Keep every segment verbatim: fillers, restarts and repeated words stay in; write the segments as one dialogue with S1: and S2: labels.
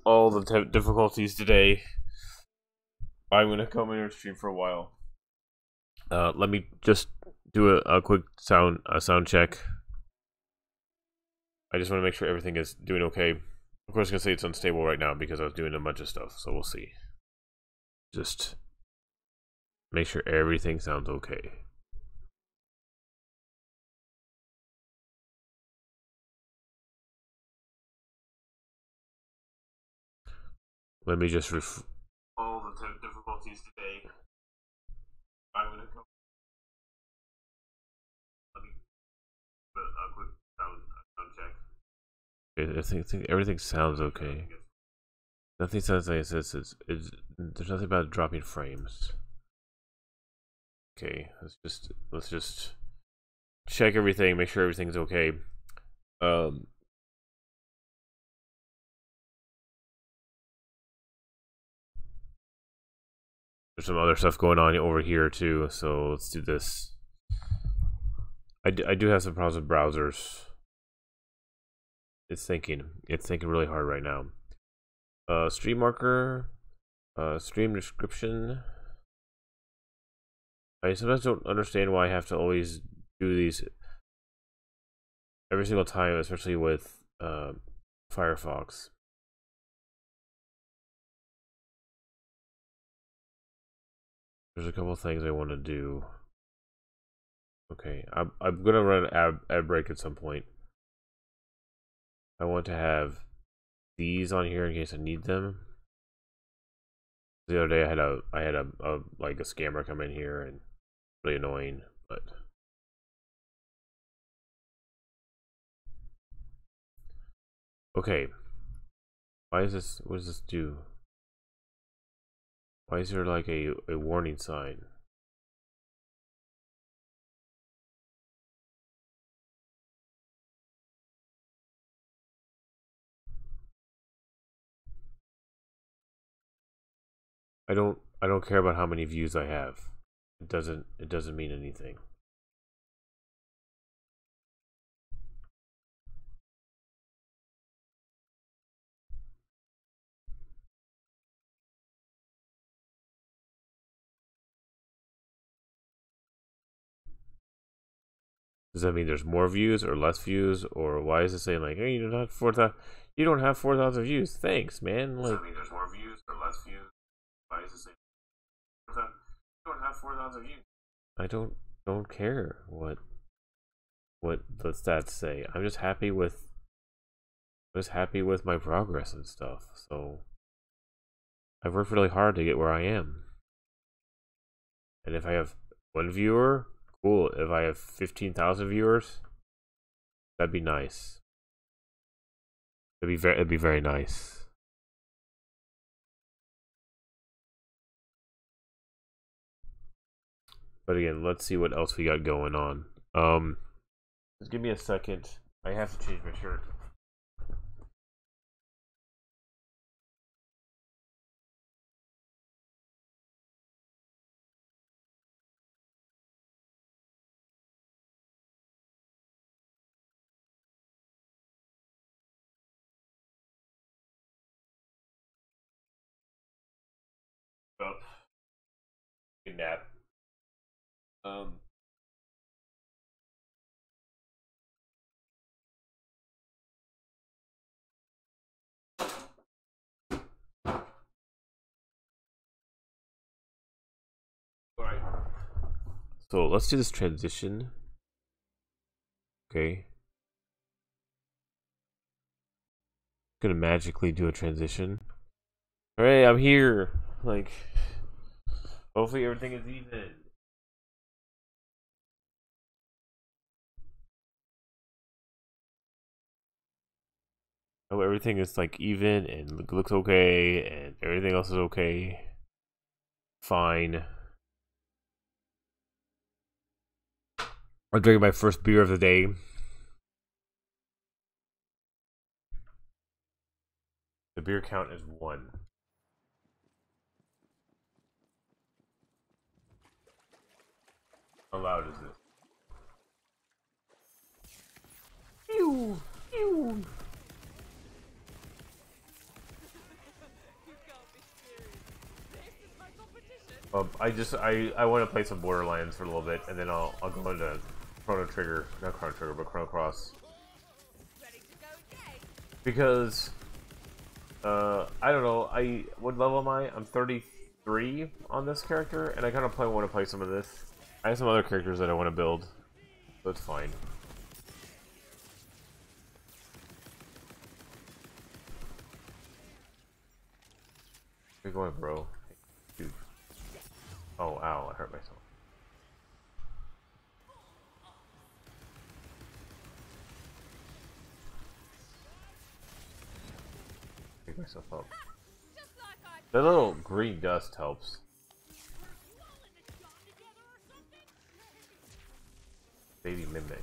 S1: all the t- difficulties today. I'm gonna come in and stream for a while. Uh, let me just do a, a quick sound a sound check. I just want to make sure everything is doing okay. Of course, I'm gonna say it's unstable right now because I was doing a bunch of stuff, so we'll see. Just make sure everything sounds okay. Let me just ref- all the t- difficulties today. I'm gonna come. Let me do a quick sound, sound check. Okay, I think, I think everything sounds okay. Nothing sounds like this. It's, it's, there's nothing about dropping frames. Okay, let's just let's just check everything, make sure everything's okay. Um, there's some other stuff going on over here too, so let's do this. I do, I do have some problems with browsers. It's thinking. It's thinking really hard right now. Uh, stream marker, uh, stream description. I sometimes don't understand why I have to always do these every single time, especially with uh, Firefox. There's a couple things I want to do. Okay, I'm I'm gonna run an ad, ad break at some point. I want to have these on here in case I need them. The other day I had a I had a, a like a scammer come in here and really annoying, but okay. Why is this? What does this do? Why is there like a a warning sign? I don't I don't care about how many views I have. It doesn't it doesn't mean anything. Does that mean there's more views or less views, or why is it saying like, hey, you don't have four thousand? You don't have four thousand views. Thanks, man. Like, does that mean there's more views or less views? Why is it saying you don't have four thousand views? I don't don't care what what the stats say. I'm just happy with I'm just happy with my progress and stuff. So I've worked really hard to get where I am. And if I have one viewer, cool. If I have fifteen thousand viewers, that'd be nice. It'd be very, it'd be very nice. But again, let's see what else we got going on. Um, just give me a second. I have to change my shirt. Up. Good nap. Um. All right. So let's do this transition. Okay. Gonna magically do a transition. Hooray, I'm here. Like, hopefully everything is even. Oh, everything is like even and looks okay, and everything else is okay. Fine. I'm drinking my first beer of the day. The beer count is one. How loud is this? Pew! Pew! Um, I just I I want to play some Borderlands for a little bit, and then I'll I'll go into Chrono Trigger, not Chrono Trigger, but Chrono Cross. Because uh, I don't know. I what level am I? I'm thirty-three on this character, and I kind of play want to play some of this. I have some other characters that I want to build, so it's fine. Where you going, bro? Dude. Oh, ow! I hurt myself. Pick myself up. That little green dust helps. Baby Midnight.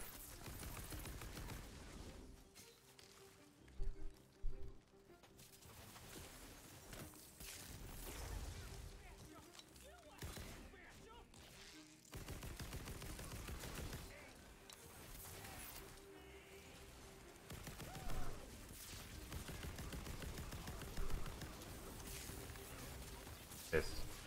S1: Yes.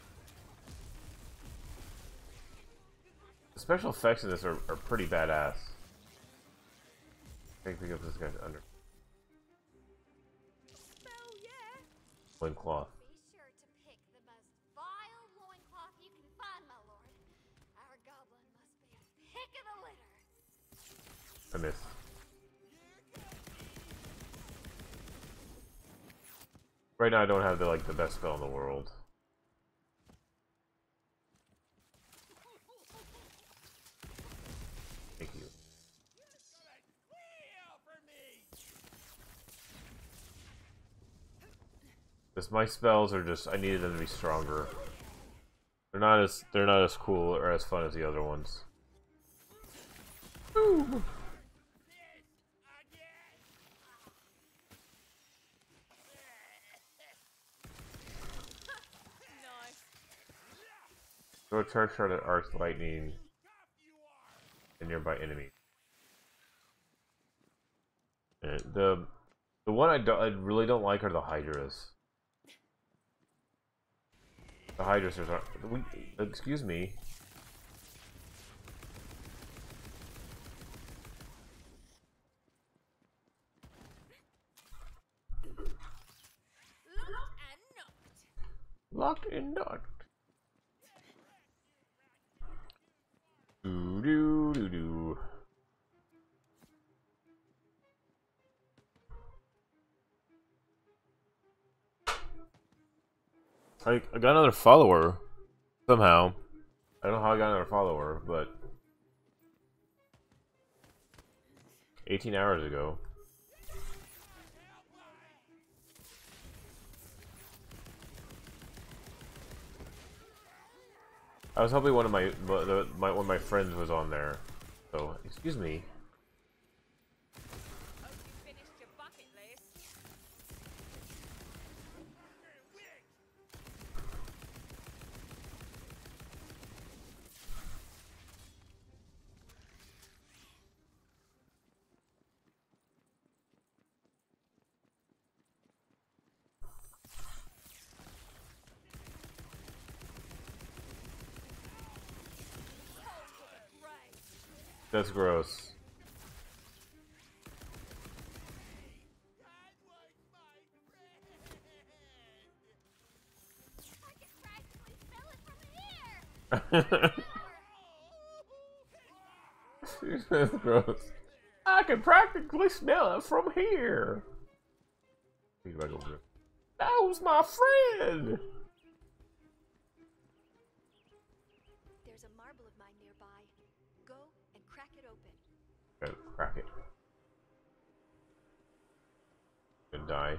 S1: The special effects in this are, are pretty badass. I think pick up this guy's under. Loincloth.
S2: Be sure to pick the most vile loincloth you can find, my lord. Our goblin must be a pick of the litter.
S1: I missed. Right now I don't have the like the best spell in the world. Thank you. Because my spells are just I needed them to be stronger. They're not as they're not as cool or as fun as the other ones. Ooh. Throw a charge shot at arc lightning and nearby enemy. And the the one I don't I really don't like are the Hydras. The Hydras are we excuse me. Locked and knocked. Doo doo doo doo. I, I got another follower somehow. I don't know how I got another follower, but eighteen hours ago. I was hoping one of my, the, my one of my friends was on there. So, excuse me. That's gross. That's gross. I can practically smell it from here. That was my friend.
S2: There's a marble of mine nearby. Go and crack it open.
S1: Gotta crack it. Gonna die.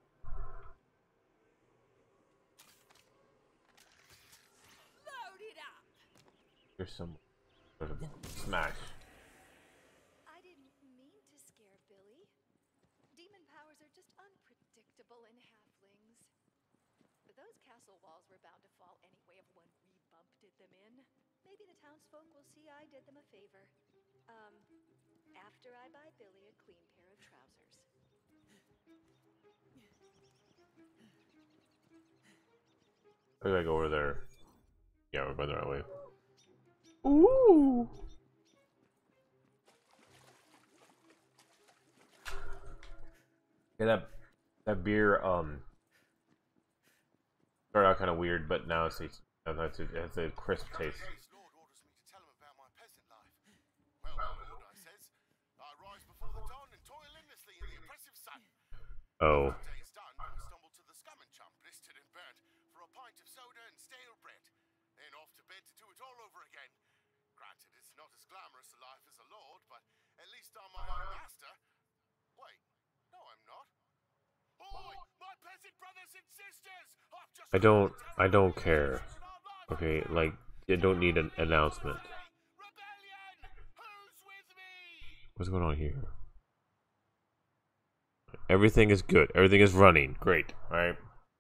S2: Load it up.
S1: There's some. There's a smash.
S2: I didn't mean to scare Billy. Demon powers are just unpredictable in halflings. But those castle walls were bound to fall anyway if one wee bump did them in. Maybe the townsfolk will see I did them a favor. Um, after I buy Billy a clean pair of trousers.
S1: I gotta go over there. Yeah, we're going the right way. Ooh. Yeah, that that beer um started out kind of weird, but now it's it's it has a crisp taste. Oh. I don't I don't care. Okay, like you don't need an announcement. What's going on here? Everything is good. Everything is running. Great. Alright.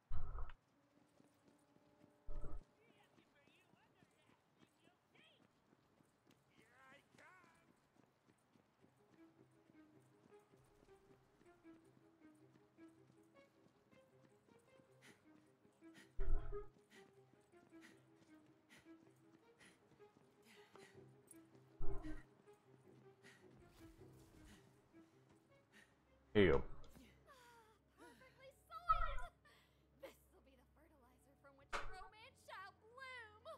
S1: Here you go.
S2: Perfectly soiled! This'll be the fertilizer from which romance shall bloom!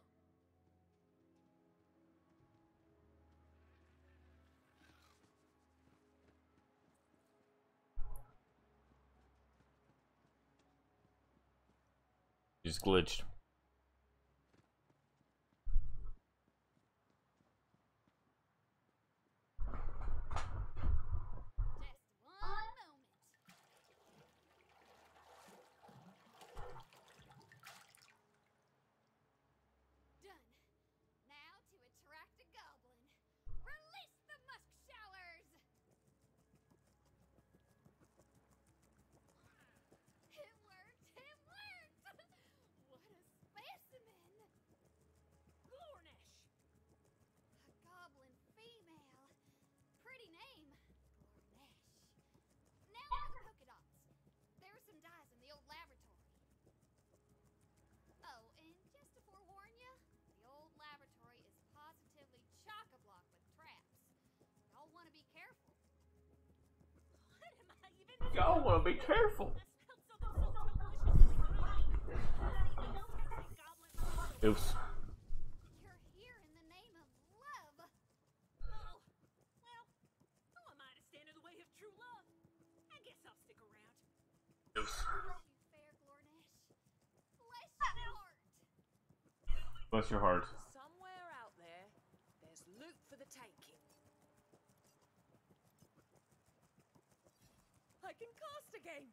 S1: Just glitched.
S2: Just one moment. Done. Now to attract a goblin. Release the musk showers! It worked! It worked! What a specimen! Glornish! A goblin female. Pretty name. Glornish. Now for the polka dots. There are some dyes in the old laboratory. Oh, and just to forewarn you, the old laboratory is positively chock-a-block with traps. Y'all want to be careful. What am I even doing?
S1: Y'all want to be careful. Oops.
S2: You're here in the name of love.
S3: Oh, well, who am I to stand in the way of true love? I guess I'll stick around.
S1: Oops.
S2: Bless you, fair Glornish. Bless your heart.
S1: Bless your heart.
S3: Somewhere out there, there's loot for the taking. I can cast again.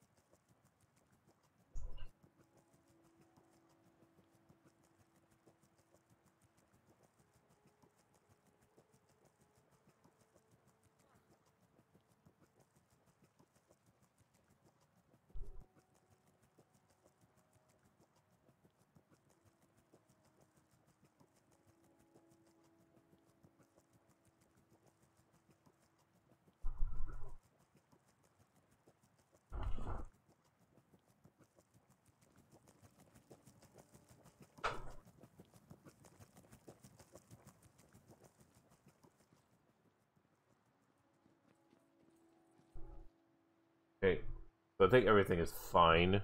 S1: Okay. So I think everything is fine.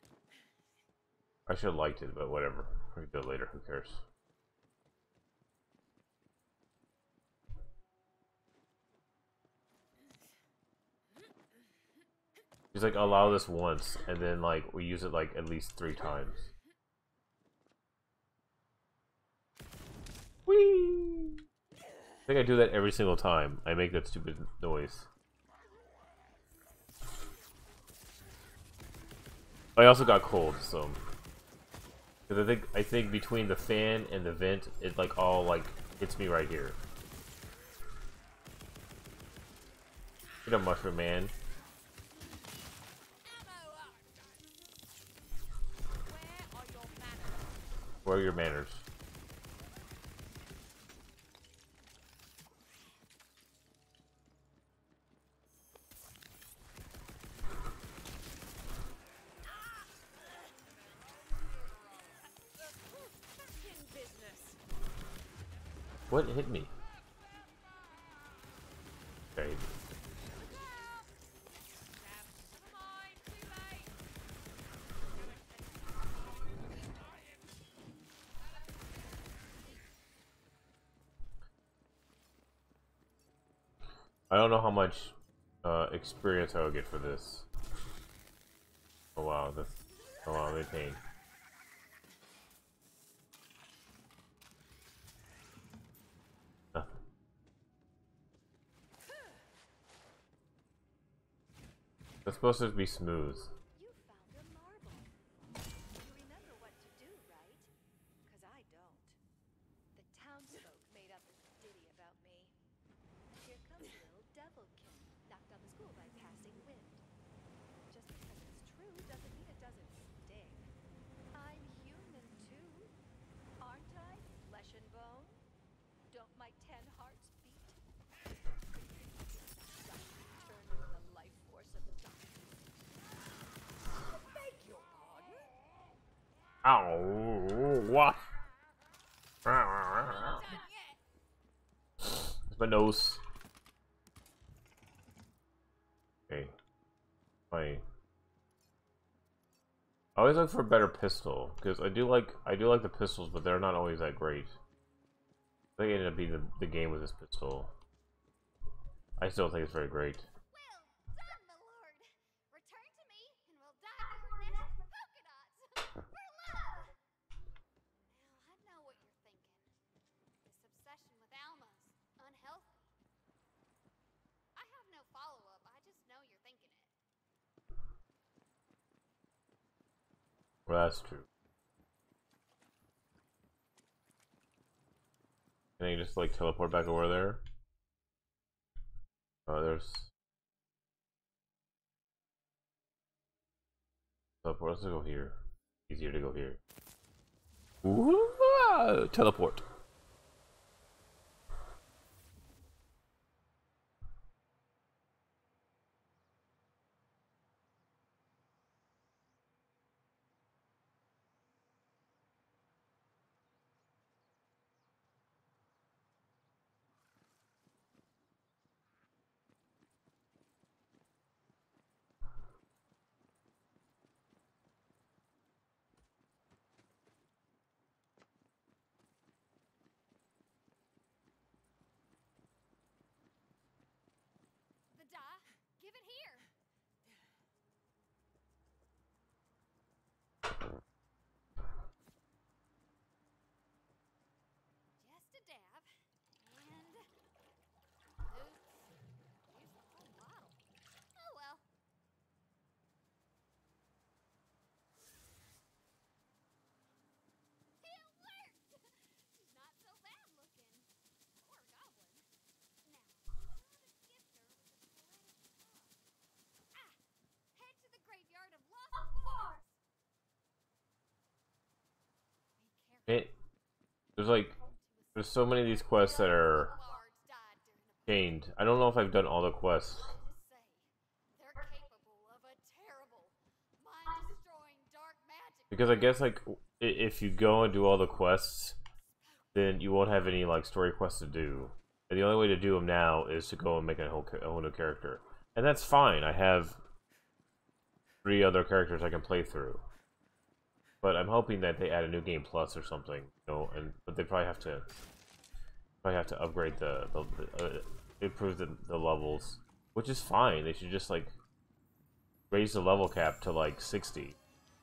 S1: I should have liked it, but whatever. We can do it later. Who cares? He's like, allow this once, and then like we use it like at least three times. Whee! I think I do that every single time. I make that stupid noise. I also got cold, so because I think I think between the fan and the vent, it like all like hits me right here. You know, Mushroom Man. Where are your manners?
S3: Back in business.
S1: What hit me? Okay. I don't know how much uh, experience I will get for this. Oh wow, this. Oh wow, they pain. Nothing. It's supposed to be smooth.
S2: You found a marble. You remember what to do, right? Because I don't. The townsfolk made up this ditty about me. Here comes little devilkin, knocked on the school by passing wind. Just because it's true doesn't mean it doesn't sting. I'm human too, aren't I? Flesh and bone. Don't my ten hearts beat? Turner with the life force of darkness. Beg your pardon?
S1: Ow! What? It's my nose. Okay. My. I always look for a better pistol because I do like I do like the pistols, but they're not always that great. I think it ended up being the, the game with this pistol. I still think it's very great.
S2: Well done, my lord. Return to me, and we'll dye your nest with polka dots for love. Now I know what you're thinking. This obsession with Alma's unhealthy. I have no follow-up. I just know you're thinking it.
S1: Well, that's true. Can I just like teleport back over there? Oh, there's teleport. Let's go here. Easier to go here. Ooh, teleport.
S2: The die? Give it here. Just a dab. And... Oops. Use the whole bottle. Oh well. It worked! Not so bad looking. Poor goblin. Now, how to gift her with a poetic thought? Ah! Head to the graveyard of lost spores! Be careful.
S1: It. There's like there's so many of these quests that are chained. I don't know if I've done all the quests.
S2: They're capable of a terrible, mind-destroying dark magic.
S1: Because I guess like i- if you go and do all the quests, then you won't have any like story quests to do. And the only way to do them now is to go and make a whole, ca- a whole new character, and that's fine. I have three other characters I can play through, but I'm hoping that they add a new game plus or something. You know, and but they probably have to probably have to upgrade the the, the uh, improve the, the levels, which is fine. They should just like raise the level cap to like sixty.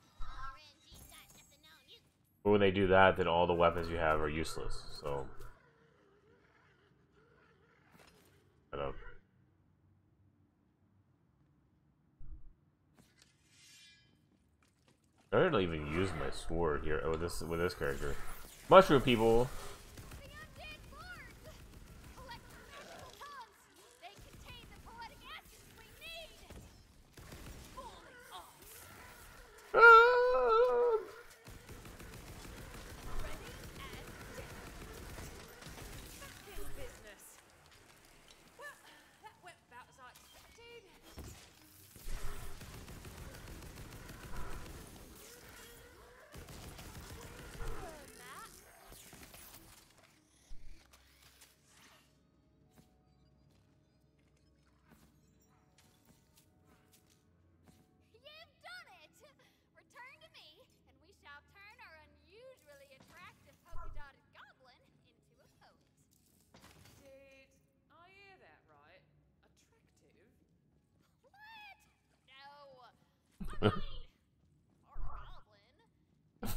S1: But when they do that, then all the weapons you have are useless. So, I don't. I didn't even use my sword here with this with this character. Mushroom people.
S2: The undead cards! Collect the tons! They contain the poetic essence we need! Fully off!
S1: Ah!
S3: Ready and dead. Back in business. Well, that went about as I expected.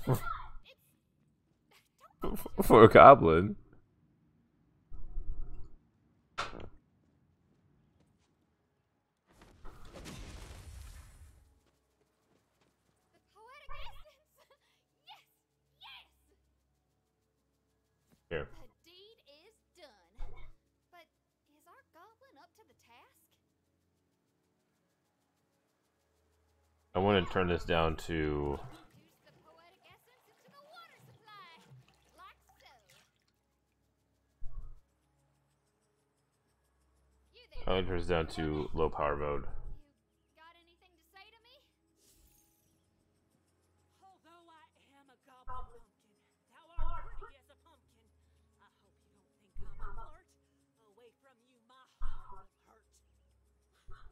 S1: For a goblin.
S2: The poetic essence! Yes! Yes!
S1: Here.
S2: The deed is done. But is our goblin up to the task?
S1: I want to turn this down to.
S2: Use the poetic essence into the water supply. Like so. You there.
S1: I want to turn this down to low power mode.
S2: You got anything to say to me?
S3: Although I am a goblin pumpkin, thou art pretty as a pumpkin. I hope you don't think I'm a flirt. Away from you, my heart will hurt.
S2: What?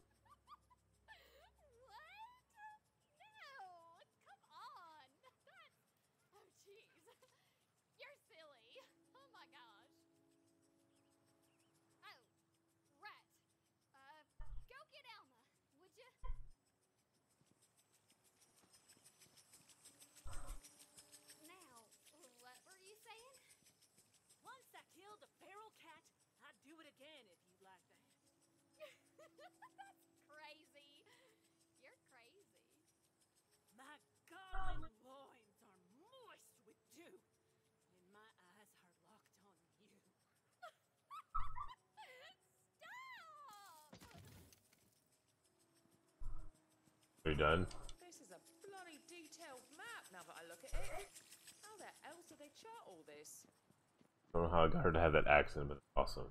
S2: No! Come on! That's... Oh, jeez. You're silly. Oh, my gosh. Oh, right. Uh, go get Elma, would you? Now, what were you saying?
S3: Once I killed a feral cat, I'd do it again if you'd like that.
S2: That's crazy. You're crazy.
S3: My goblin loins are moist with dew, and my eyes are locked on you.
S2: Stop!
S1: Are you done?
S4: This is a bloody detailed map now that I look at it. How the hell do they chart all this?
S1: I don't know how I got her to have that accent, but it's awesome.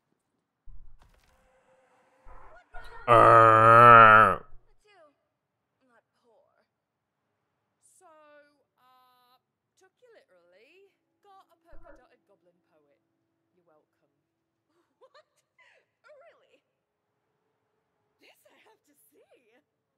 S1: Arrgh.
S4: Too, not poor. So, uh, took you literally. Got a polka dotted goblin poet. You're welcome.
S3: What? Really? This I have to see.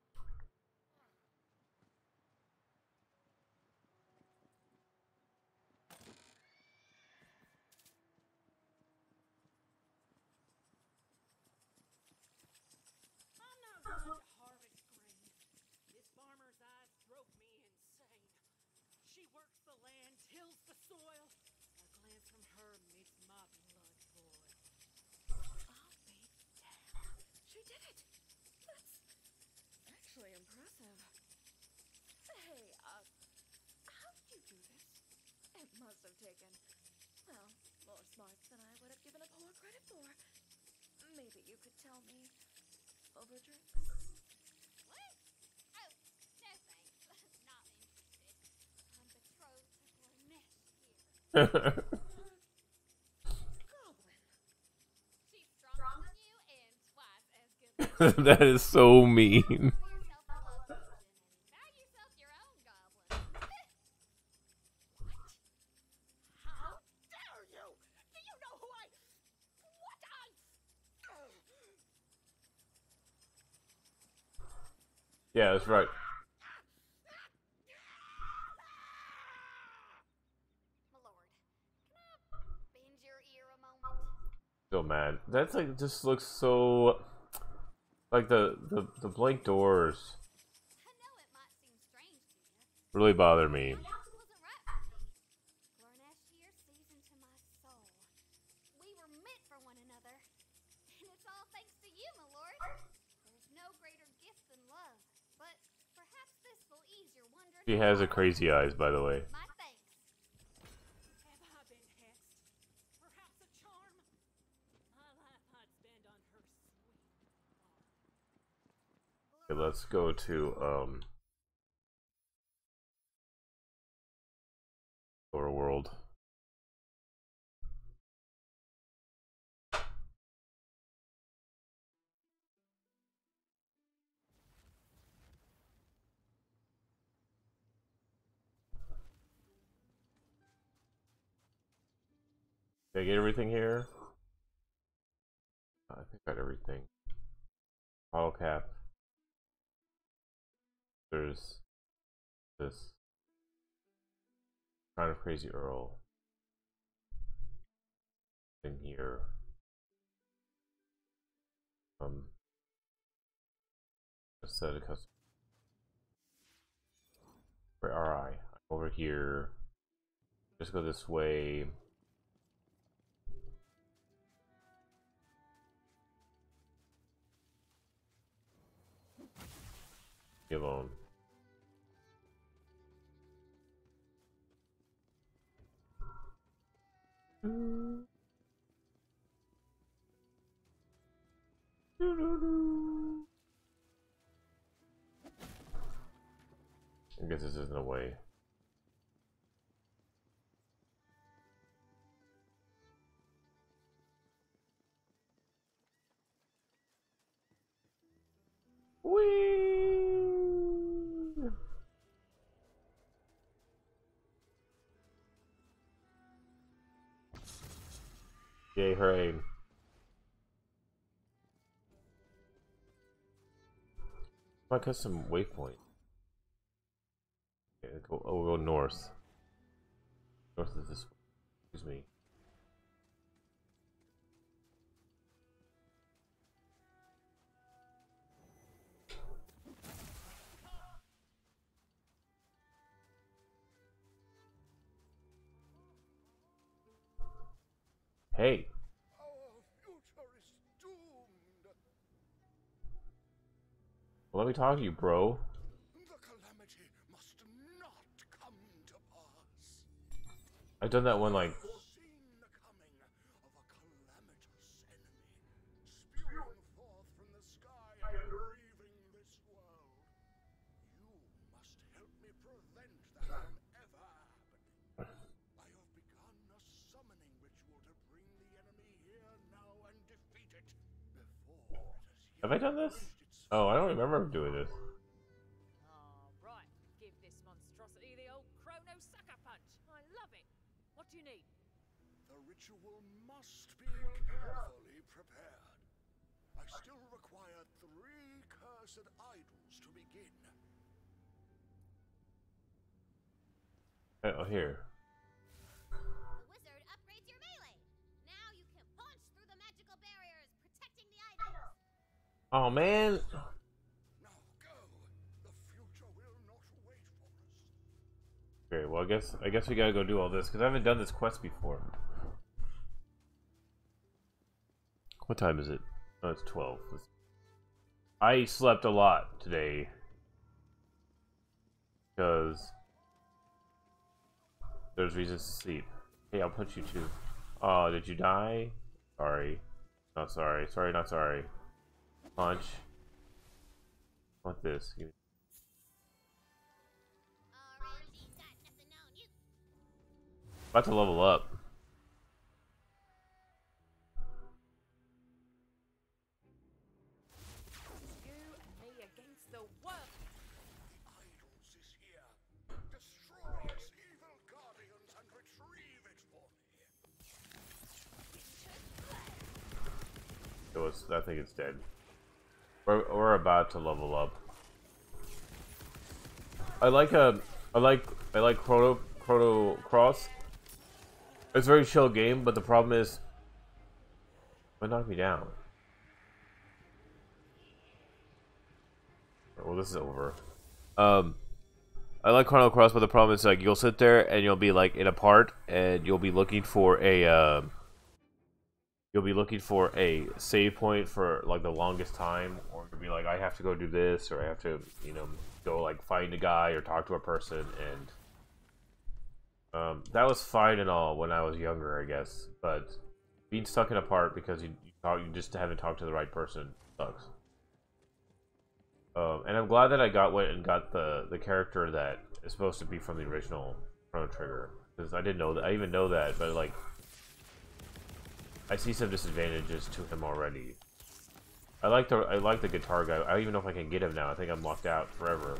S3: I'm not going to harvest grain. This farmer's eyes drove me insane. She works the land, tills the soil. A glance from her makes my blood boil.
S4: I'll be damned. She did it. That's actually impressive. Hey, uh, how did you do this? It must have taken, well, more smarts than I would have given a poor credit for. Maybe you could tell me over drinks.
S2: What? Oh, no thanks. Not interested. I'm betrothed to Gornesh here.
S4: Goblin.
S2: She's stronger than you and twice as good.
S1: That is so mean.
S2: Pour yourself a love potion and buy yourself your own goblin.
S3: What? How dare you? Do you know who I... What I...
S1: Yeah, that's right.
S2: My lord, can I bend your ear a moment?
S1: So mad. That's like just looks so like the the the blank doors
S2: I know it might seem strange to you.
S1: really bother me.
S2: It wasn't right for me. Gornesh here sees into my soul. We were meant for one another. And it's all thanks to you, my lord. There's no greater gift than love. But perhaps this will ease your wondering.
S1: She has a crazy eyes, by the way.
S2: My thanks.
S3: Have I been hexed? Perhaps a charm? My life I'd spend on her sweet arm.
S1: Okay, let's go to um Overworld. Did I get everything here? I think I got everything. Bottle cap. There's this kind of crazy Earl in here. Um, a set of custom. Where are I? over here. Just go this way. Leave alone. Mm. I guess this isn't a way. Whee! Yay, hooray. I cut some waypoint. Okay, go, oh, we'll go north. North is this way. Excuse me. Hey.
S5: Our future is doomed.
S1: Well, let me talk to you, bro.
S5: The calamity must not come to pass.
S1: I've done that one like
S5: Foreseen the coming of a calamitous enemy, spewing forth from the sky and grieving this world. You must help me prevent that from ever happening. I have begun a summoning ritual to bring the enemy here now and defeat it before it has
S1: have I done this? Oh, I don't remember doing this.
S3: Ah, right. Give this monstrosity the old chrono sucker punch. I love it. What do you need?
S5: The ritual must be carefully prepared. I still require three cursed idols to begin.
S1: Oh, here.
S6: The wizard upgrades your melee. Now you can punch through the magical barriers, protecting the idols.
S1: Oh man.
S5: Now go. The future will not wait for us.
S1: Okay, well I guess I guess we gotta go do all this because I haven't done this quest before. What time is it? Oh, it's twelve. I slept a lot today because there's reasons to sleep. Hey, I'll punch you too. Oh, did you die? Sorry. Not sorry. Sorry, not sorry. Punch. Want this? Give me.
S6: Already got nothing on you.
S1: About to level up.
S3: You and me against the world.
S5: The idols is here. Destroy its evil guardians and retrieve it for me.
S1: It was. I think it's dead. We're we're about to level up. I like a. I like. I like Chrono Chrono Cross. It's a very chill game, but the problem is, it knocked me down. Well, this is over. Um, I like Chrono Cross, but the problem is like you'll sit there and you'll be like in a part, and you'll be looking for a. Uh, you'll be looking for a save point for like the longest time, or you'll be like, I have to go do this, or I have to, you know, go like find a guy or talk to a person, and um, that was fine and all when I was younger, I guess. But being stuck in a part because you you, talk, you just haven't talked to the right person sucks. Um, and I'm glad that I got went and got the the character that is supposed to be from the original Chrono Trigger, because I didn't know that. I even know that, but like, I see some disadvantages to him already. I like the I like the guitar guy. I don't even know if I can get him now. I think I'm locked out forever.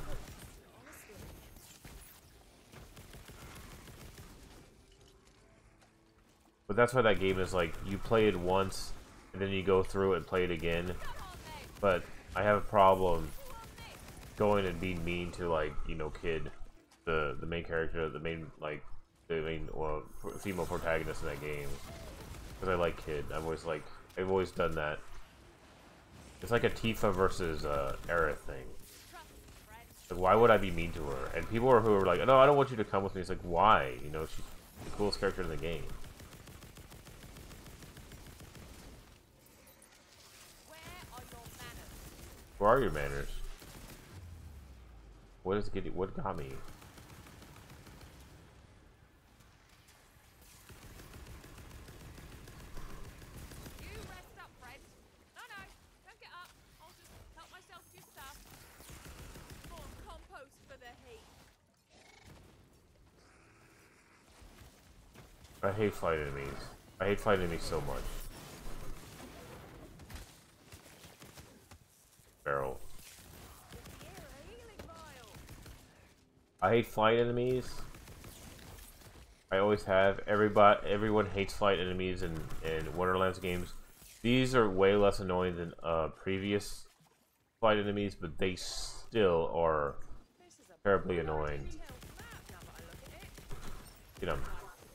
S1: But that's why that game is like, you play it once and then you go through and play it again. But I have a problem going and being mean to, like, you know, Kid, the the main character, the main like the main well, female protagonist in that game. Because I like Kid. I've always like I've always done that. It's like a Tifa versus uh, Aerith thing. Like, why would I be mean to her? And people are who are like, no, I don't want you to come with me. It's like, why? You know, she's the coolest character in the game.
S3: Where are your manners?
S1: Where are your manners? What is getting? What got me?
S3: You rest up, friend. No, no, don't get up. I'll just help myself to your stuff. More compost for the heat.
S1: I hate fight enemies. I hate fight enemies so much. Barrel. I hate flight enemies. I always have. Everybody, everyone hates flight enemies in, in Wonderlands games. These are way less annoying than uh, previous flight enemies, but they still are terribly annoying. Get them.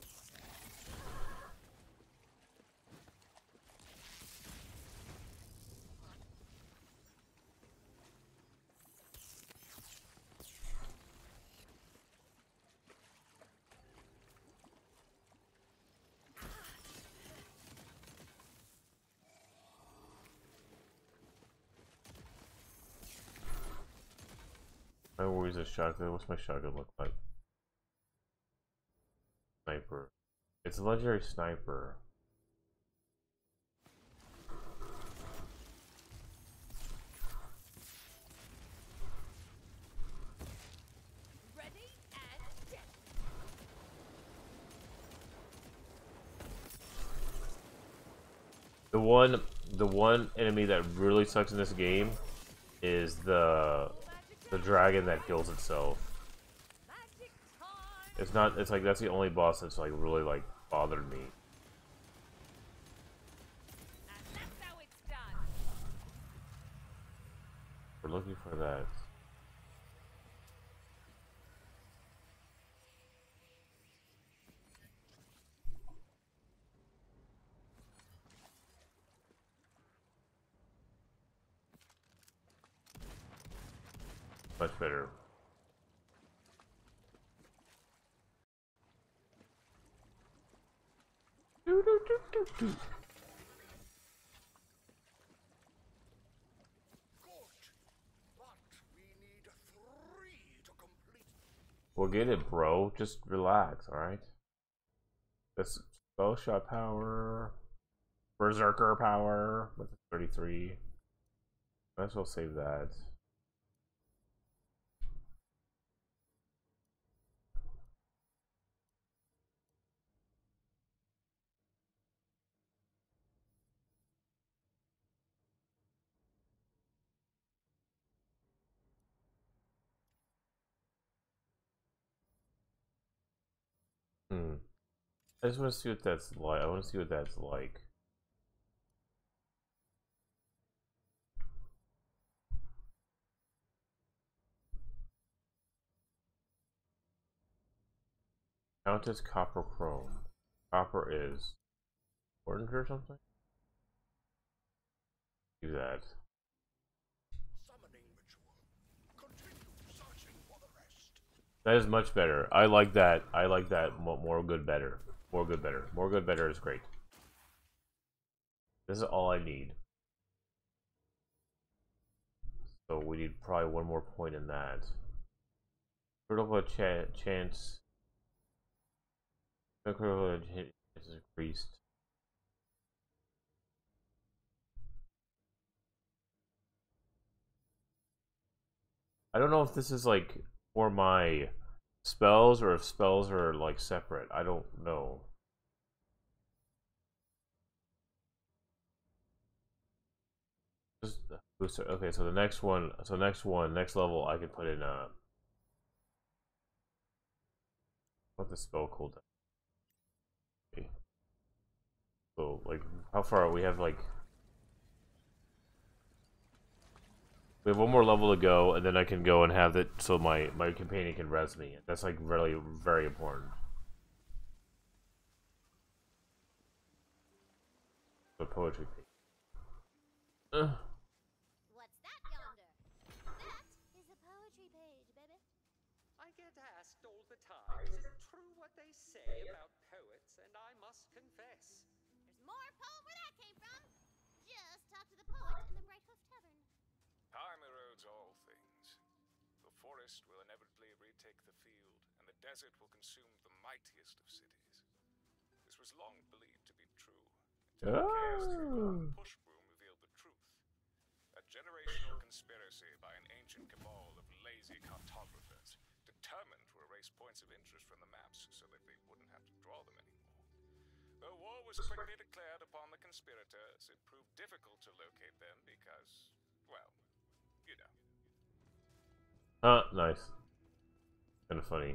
S1: My worries a shotgun. What's my shotgun look like? Sniper. It's a legendary sniper.
S3: Ready and get.
S1: The one, the one enemy that really sucks in this game is the the dragon that kills itself.
S3: Magic time.
S1: It's not. It's like that's the only boss that's like really like bothered me.
S3: And that's how it's done.
S1: We're looking for that. Much better. Do, do, do, do, do.
S5: Good. But we need three to complete.
S1: We'll get it, bro. Just relax, alright? That's spell shot power. Berserker power. With thirty-three. Might as well save that. Hmm. I just want to see what that's like. I want to see what that's like. Countess Copper Chrome. Copper is important or something? Do that.
S5: Summoning ritual. Continue searching for the rest.
S1: That is much better. I like that. I like that mo- more good better. More good better. More good better is great. This is all I need. So we need probably one more point in that. Critical cha chance. Critical chance is increased. I don't know if this is like for my spells or if spells are like separate. I don't know. Just booster. Okay, so the next one, so next one, next level, I can put in uh, what the spell cooldown. Okay. So like, how far are we? Have like, we have one more level to go, and then I can go and have it so my my companion can res me. That's like really very important. The poetry page. Uh.
S6: What's that yonder? That is a poetry page
S7: what they say about poets, and I must confess.
S6: There's more poem where that came from. Just talk to the poet in the Bright Hoof Tavern.
S5: Time erodes all things. The forest will inevitably retake the field, and the desert will consume the mightiest of cities. This was long believed to be true, until the chaos through
S1: Oh.
S5: the push broom revealed the truth. A generational conspiracy by an ancient cabal of lazy cartographers, determined to erase points of interest from the maps so that they wouldn't have to draw them anymore. Though war was quickly declared upon the conspirators, it proved difficult to locate them because, well, you know.
S1: Ah, nice. Kind of funny.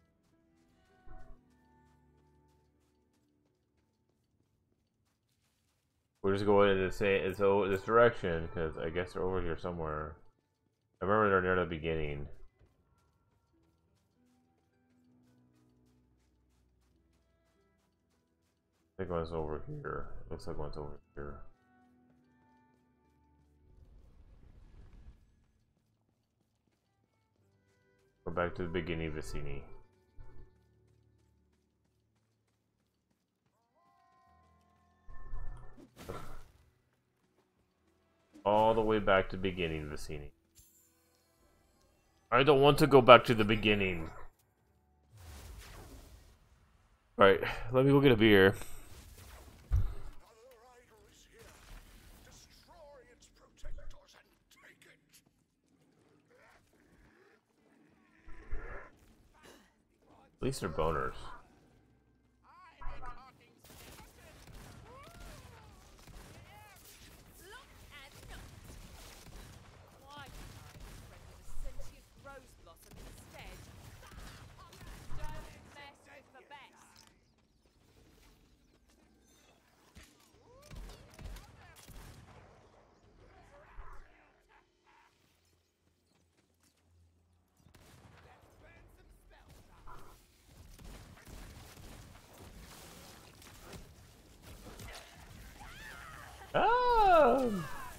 S1: We're just going in the same, it's over this direction because I guess they're over here somewhere. I remember they're near the beginning. I think one's over here. Looks like one's over here. Go back to the beginning, Vicini. All the way back to beginning, Vicini. I don't want to go back to the beginning. Right, let me go get a beer.
S5: Another idol is here. Destroy its protectors and take it.
S1: At least they're boners.
S4: Look and look. Why can't I befriend a sentient rose blossom instead? Don't mess with the best.
S1: Oh!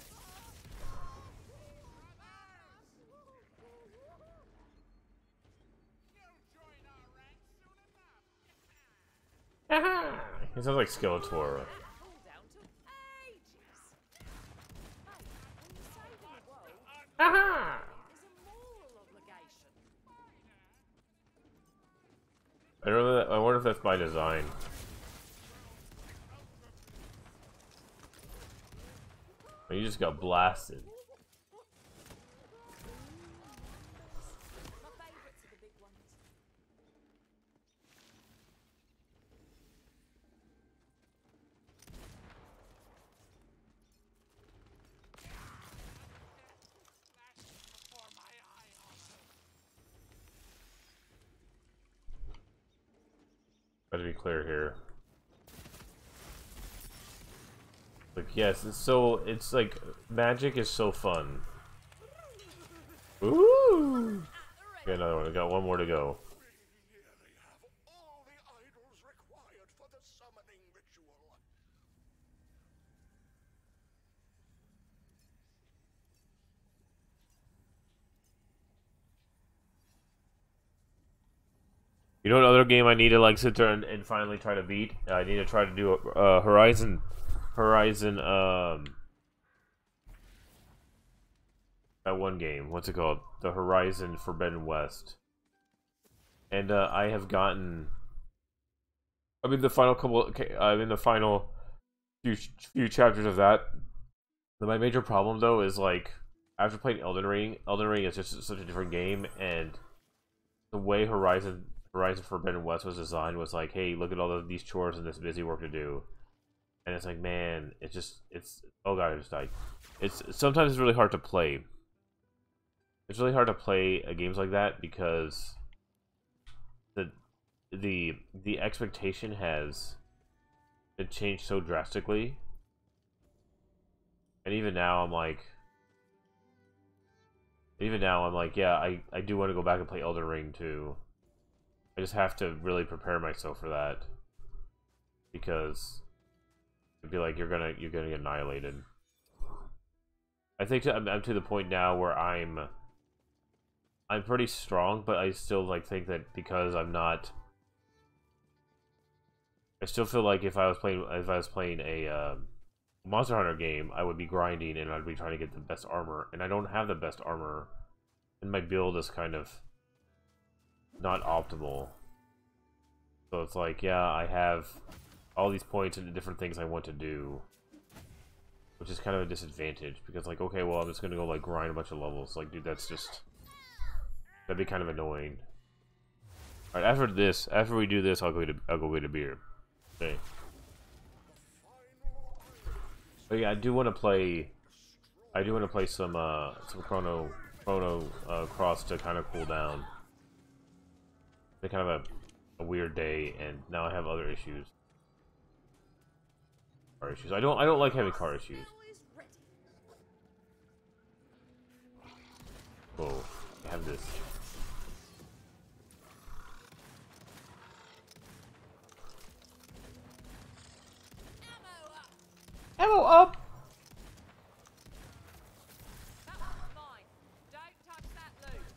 S1: He sounds like Skeletor.
S4: Cool down to ages. Hey, when you're saving the world, there's a moral obligation.
S1: I don't know that, I wonder if that's by design. Oh, you just got blasted.
S4: My favourites are the big ones.
S1: Got to be clear here. Like, yes, it's so, it's like, magic is so fun. Ooh! Okay, another one. I got one more to go.
S5: We nearly have all the idols required for the summoning ritual.
S1: You know what other game I need to like sit there and, and finally try to beat? I need to try to do a uh, Horizon, Horizon, um, that one game. What's it called? The Horizon Forbidden West. And uh, I have gotten. I'm in the final couple. Okay, I'm in the final few few chapters of that. My major problem though is like after playing Elden Ring, Elden Ring is just such a different game, and the way Horizon. Horizon Forbidden West was designed was like, hey, look at all of these chores and this busy work to do, and it's like, man, it's just, it's, oh god, I just died. It's sometimes it's really hard to play. It's really hard to play uh, games like that because the the the expectation has been changed so drastically, and even now I'm like, even now I'm like, yeah, I I do want to go back and play Elden Ring too. I just have to really prepare myself for that because it'd be like you're gonna you're gonna get annihilated. I think to, I'm, I'm to the point now where I'm I'm pretty strong, but I still like think that because I'm not I still feel like if I was playing if I was playing a uh, Monster Hunter game, I would be grinding and I'd be trying to get the best armor, and I don't have the best armor, and my build is kind of not optimal. So it's like, yeah, I have all these points and the different things I want to do, which is kind of a disadvantage because, like, okay, well, I'm just gonna go like grind a bunch of levels. Like, dude, that's just that'd be kind of annoying. All right, after this, after we do this, I'll go get a, I'll go get a beer. Okay. But yeah, I do want to play. I do want to play some uh some Chrono Chrono uh, Cross to kind of cool down. It's kind of a, a weird day, and now I have other issues. Car issues. I don't. I don't like having car issues. Whoa! I have this. Ammo up!
S3: That one's mine. Don't touch that loot.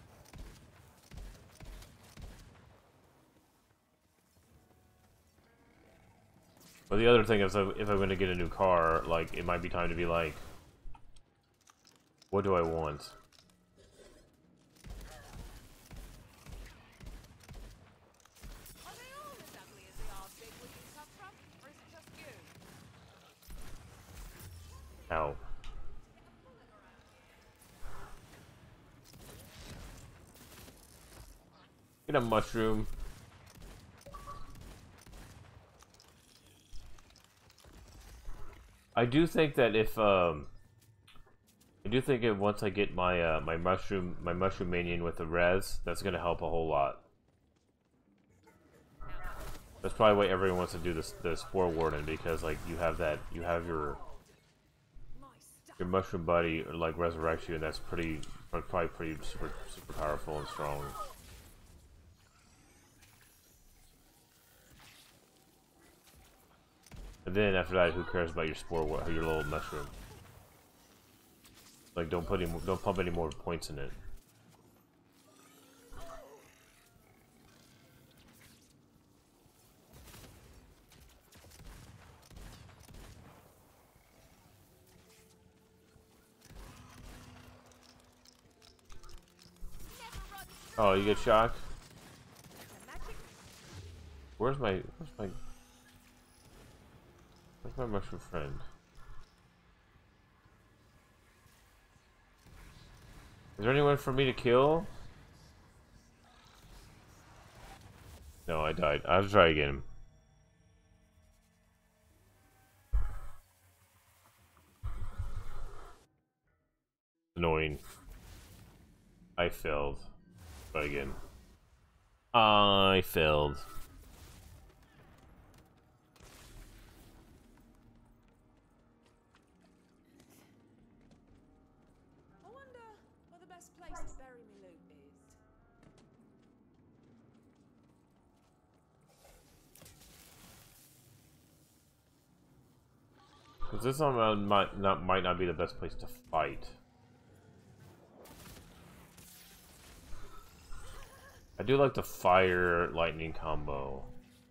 S1: But the other thing is, if I'm going to get a new car, like, it might be time to be like, what do I want?
S3: Are they all as ugly as the arse big where you come from? Or is it just you?
S1: Ow. Get a mushroom. I do think that if um, I do think that once I get my uh, my mushroom my mushroom minion with the res, that's gonna help a whole lot. That's probably why everyone wants to do this the Spore Warden, because like you have that you have your your mushroom buddy like resurrect you, and that's pretty probably pretty super super powerful and strong. And then after that, who cares about your spore, your little mushroom? Like, don't put any, don't pump any more points in it. Oh, you get shocked? Where's my, where's my, where's my mushroom friend? Is there anyone for me to kill? No, I died. I have to try again. Annoying. I failed. Try again. I failed.
S4: I wonder where the best place to bury me loot is.
S1: Because this one might not might not be the best place to fight. I do like the fire lightning combo.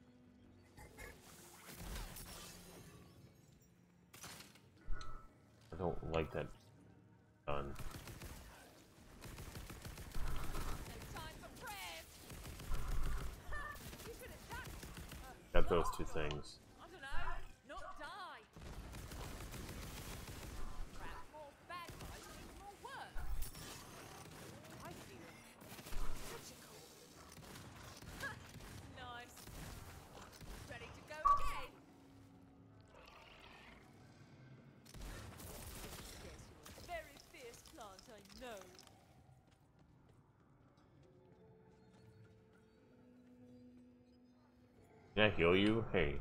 S1: I don't like that gun. Got those two things.
S3: I don't know. Not die. Perhaps more bad guys need more work. I feel magical. Nice. Ready to go again? Yes, you're a very fierce plant, I know.
S1: Can I heal you? Hey.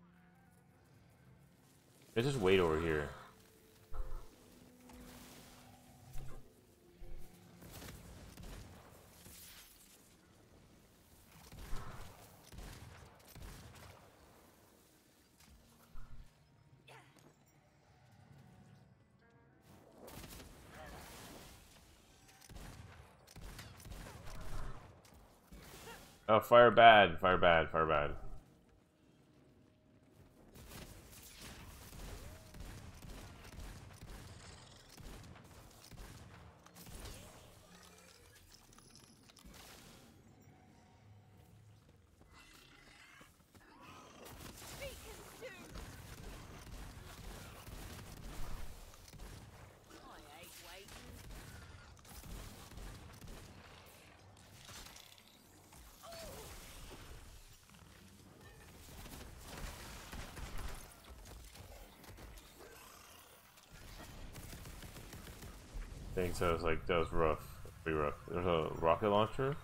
S1: Let's just wait over here. Oh, fire bad, fire bad, fire bad. Thing, so I was like, that was rough. Pretty rough. There's a rocket launcher.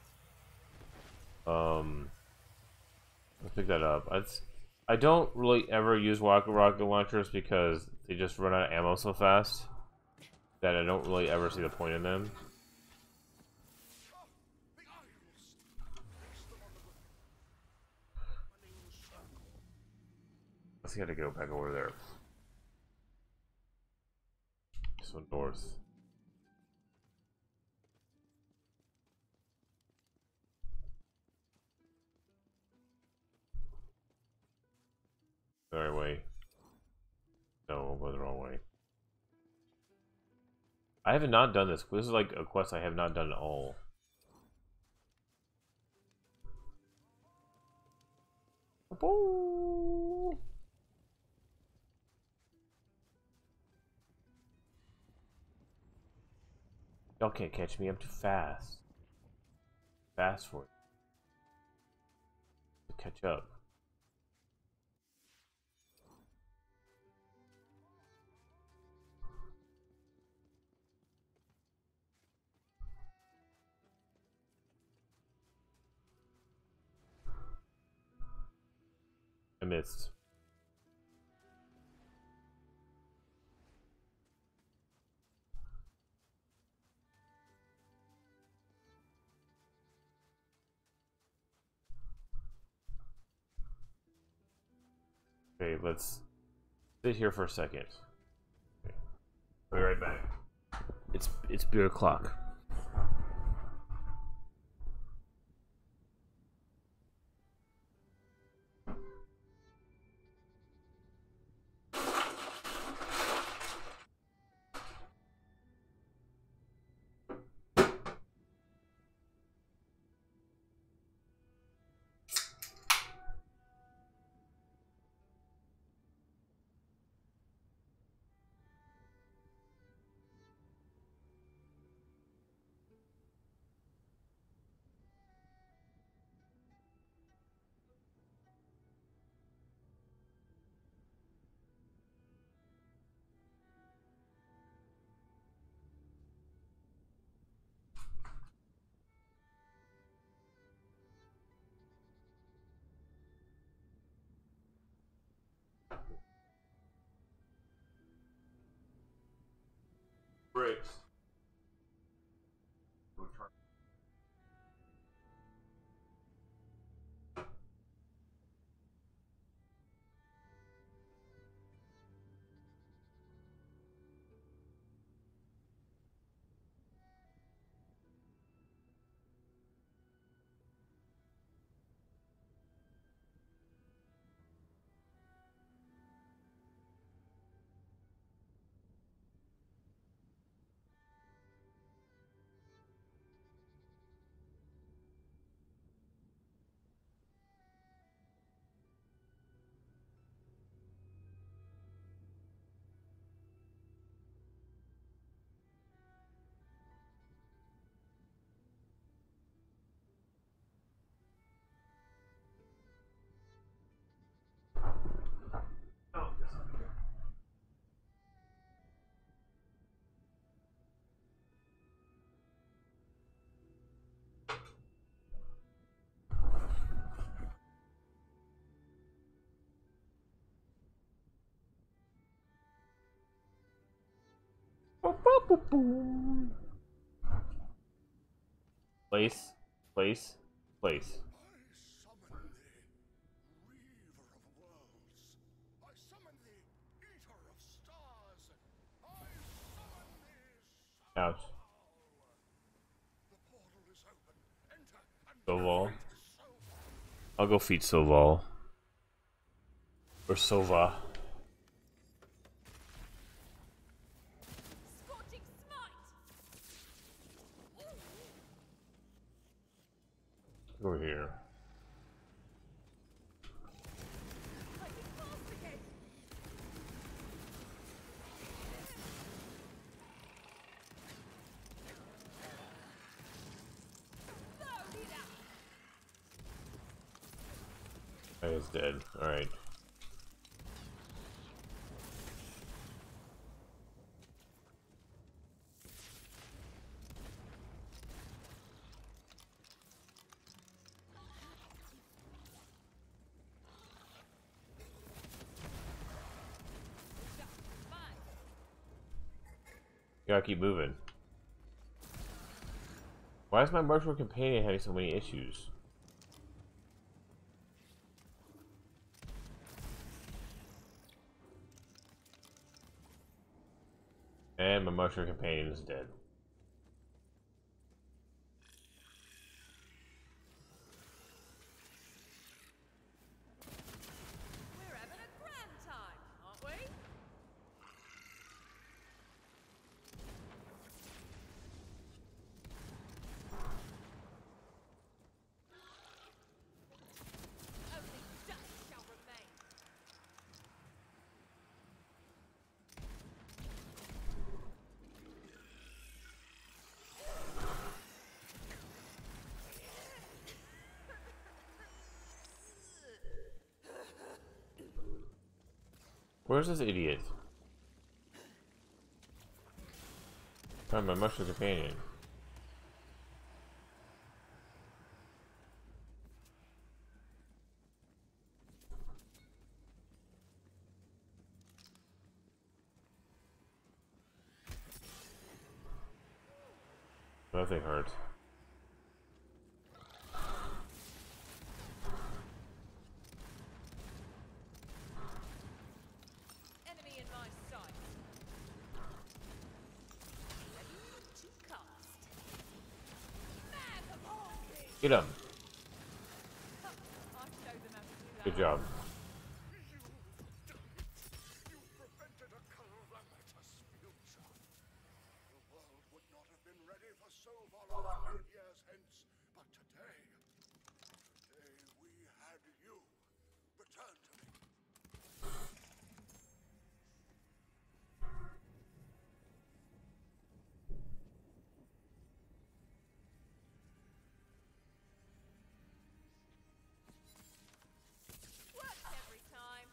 S1: Um, let's pick that up. I, I don't really ever use rocket rocket launchers because they just run out of ammo so fast that I don't really ever see the point in them. Let's gotta go back over there. So north. The right way. No, I'm going the wrong way. I have not done this. This is like a quest I have not done at all. Oh. Y'all can't catch me. I'm too fast. Fast for it. To catch up. I missed. Okay, let's sit here for a second. Okay. I'll be right back. It's it's beer o'clock. Bricks. Place, place, place.
S5: I summon thee, Weaver of worlds. I summon thee, Eater of stars. I summon thee,
S1: Ouch.
S5: the portal is open. Enter and
S1: Soval.
S5: defeat Soval.
S1: I'll go feed Soval. Or Sova.
S4: Scorching smite!
S1: Over here.
S4: I can fast again! Load it up!
S1: That is dead. Alright. Gotta keep moving. Why is my martial companion having so many issues? And my martial companion is dead.
S4: We're having a grand time, aren't we? Only dust shall remain.
S1: Where's this idiot? Oh, my mushroom companion. Nothing hurts.
S4: Enemy in my sight. Ready to cast. Magpie!
S1: Get him.
S4: I showed them how to do that.
S1: Good job.
S5: You prevented a calamitous future. The world would not have been ready for so far a hundred years hence, but today, today we had you. Return to me.
S4: Works every time.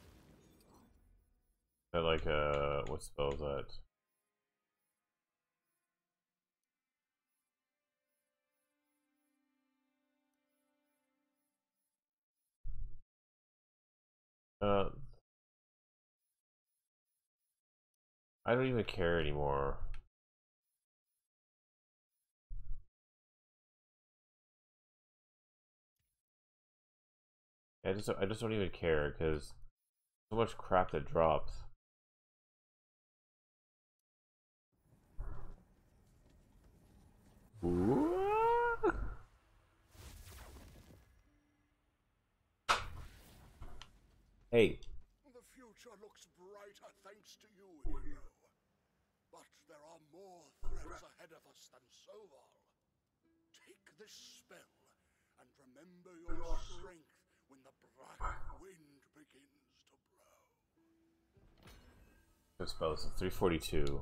S1: That like uh, what spell is that? Uh, I don't even care anymore. I just I just don't even care because so much crap that drops. Ooh. Hey,
S5: The future looks brighter thanks to you, hero. But there are more threats ahead of us than Soval. Take this spell and remember your strength when the black wind begins to blow.
S1: this spell is three forty-two.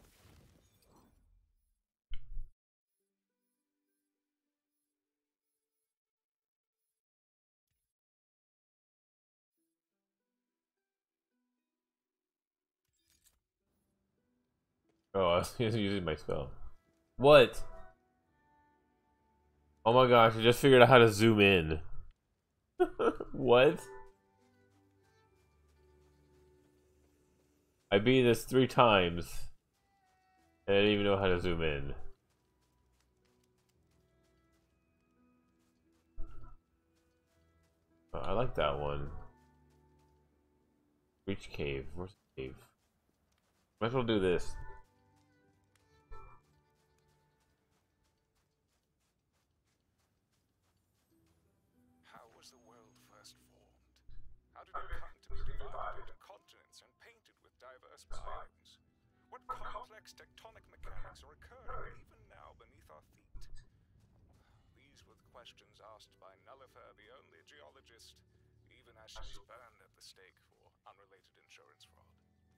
S1: Oh, I was using my spell. What? Oh my gosh, I just figured out how to zoom in. What? I beat this three times. And I didn't even know how to zoom in. Oh, I like that one. Reach cave. Where's the cave? Might as well do this.
S8: How was the world first formed? How did it come to be divided into continents and painted with diverse biomes? What complex tectonic mechanics are occurring even now beneath our feet? These were the questions asked by Nullifer, the only geologist, even as she was burned at the stake for unrelated insurance fraud.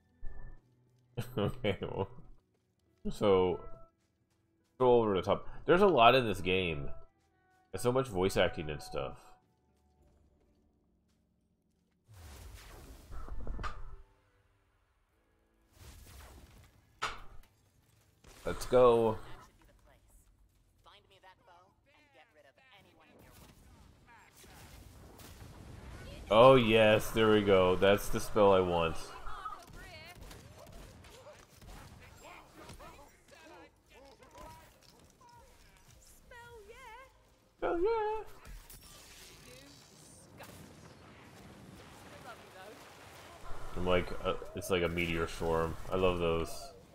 S1: Okay, well. So, go over the top. There's a lot in this game. There's so much voice acting and stuff. Let's go. Oh yes, there we go. That's the spell I want. I'm like, uh, it's like a meteor storm. I love those.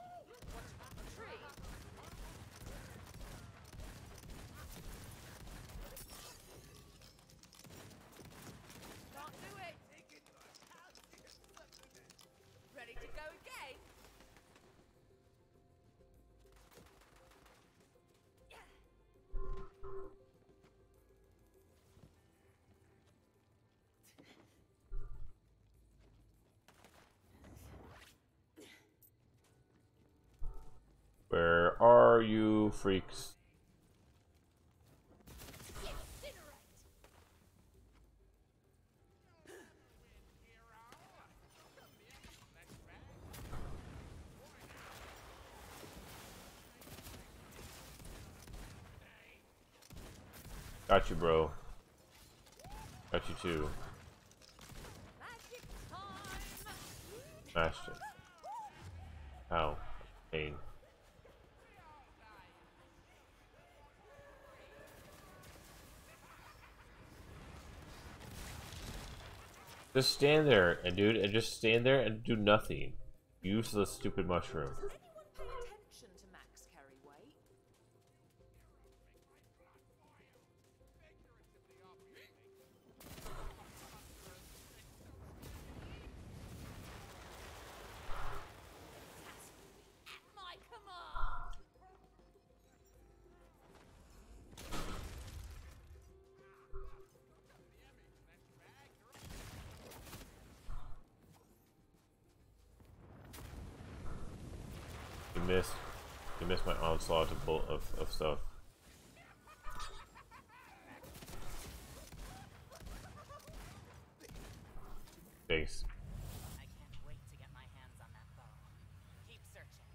S4: Can't do it. Ready to go again?
S1: Where are you, freaks? Got you, bro. Got you too.
S4: Magic time.
S1: Smashed it. Ow. Pain. Just stand there, and dude, and just stand there and do nothing. Useless, stupid mushroom.
S4: Does anyone pay attention to Max Carryway? At my command.
S1: You missed. You missed my onslaught of, bull of, of stuff. Thanks.
S3: I can't wait to get my hands on that bow. Keep searching.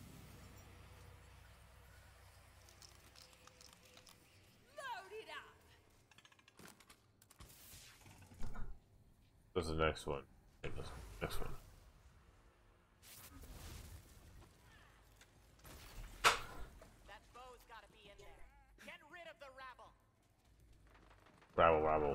S4: Load it up.
S1: What's the next one? Okay, this- Next one.
S3: That bow's gotta be in there. Get rid of the rabble.
S1: Rabble, rabble.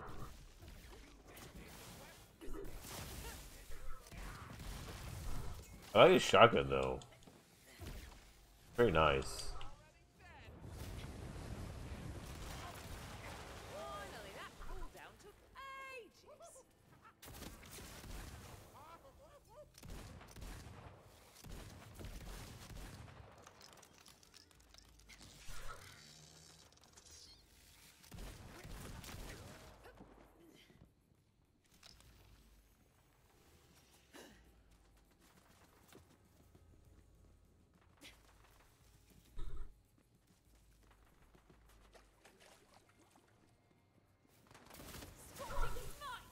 S1: I like his shotgun though. Very nice.
S4: Finally, that cooldown took ages. Scorching smite.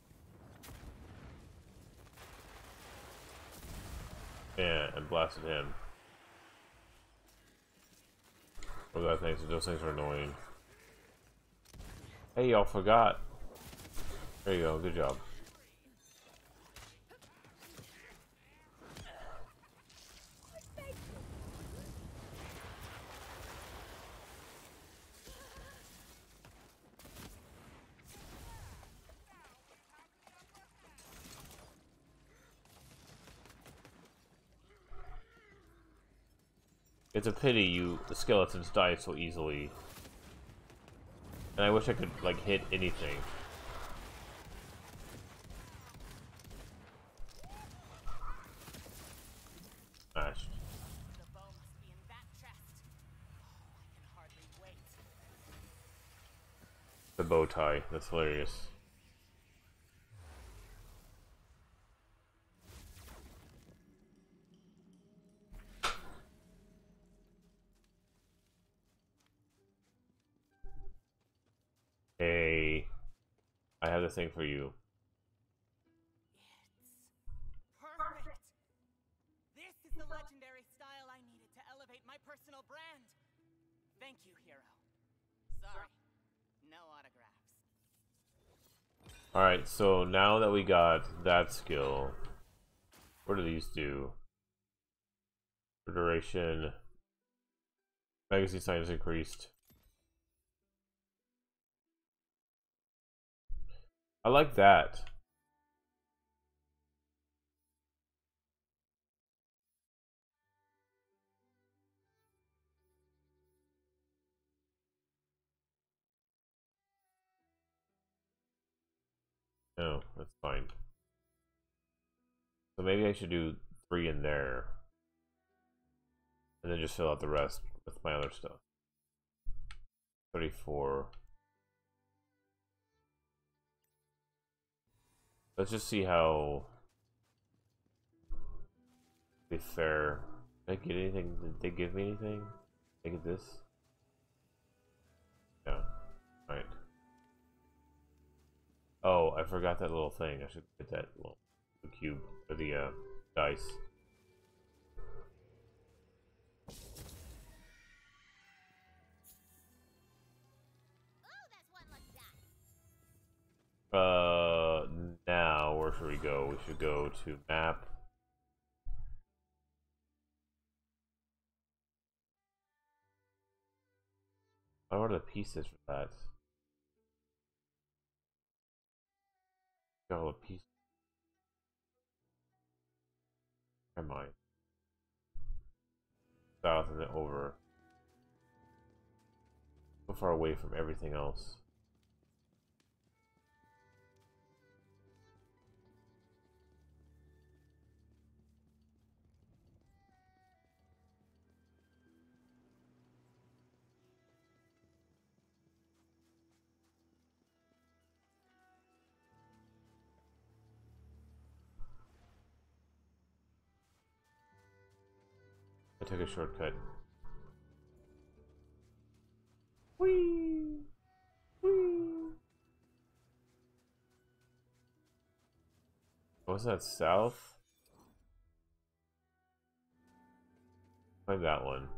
S1: Yeah, and blasted him. Oh god, thanks. Those things are annoying. Hey, y'all forgot. There you go. Good job. It's a pity you the skeletons die so easily. And I wish I could like hit anything. Smashed.
S3: The bow must be in that chest. Oh, I can hardly wait.
S1: The bow tie. That's hilarious. Hey, I have the thing for you.
S3: It's perfect. This is the legendary style I needed to elevate my personal brand. Thank you, hero. Sorry, no autographs.
S1: Alright, so now that we got that skill, what do these do? For duration, magazine size increased. I like that. No, that's fine. So maybe I should do three in there. And then just fill out the rest with my other stuff. thirty-four. Let's just see how they fare. Did I get anything? Did they give me anything? Did I get this? Yeah. Alright. Oh, I forgot that little thing. I should get that little cube or the uh, dice.
S6: Ooh, that's one lucky die.
S1: Uh, now where should we go? We should go to map. What are the pieces for that? Got all the pieces. Never mind. South and then over. So far away from everything else. I took a shortcut. Whee! Whee! Was that south? Like that one.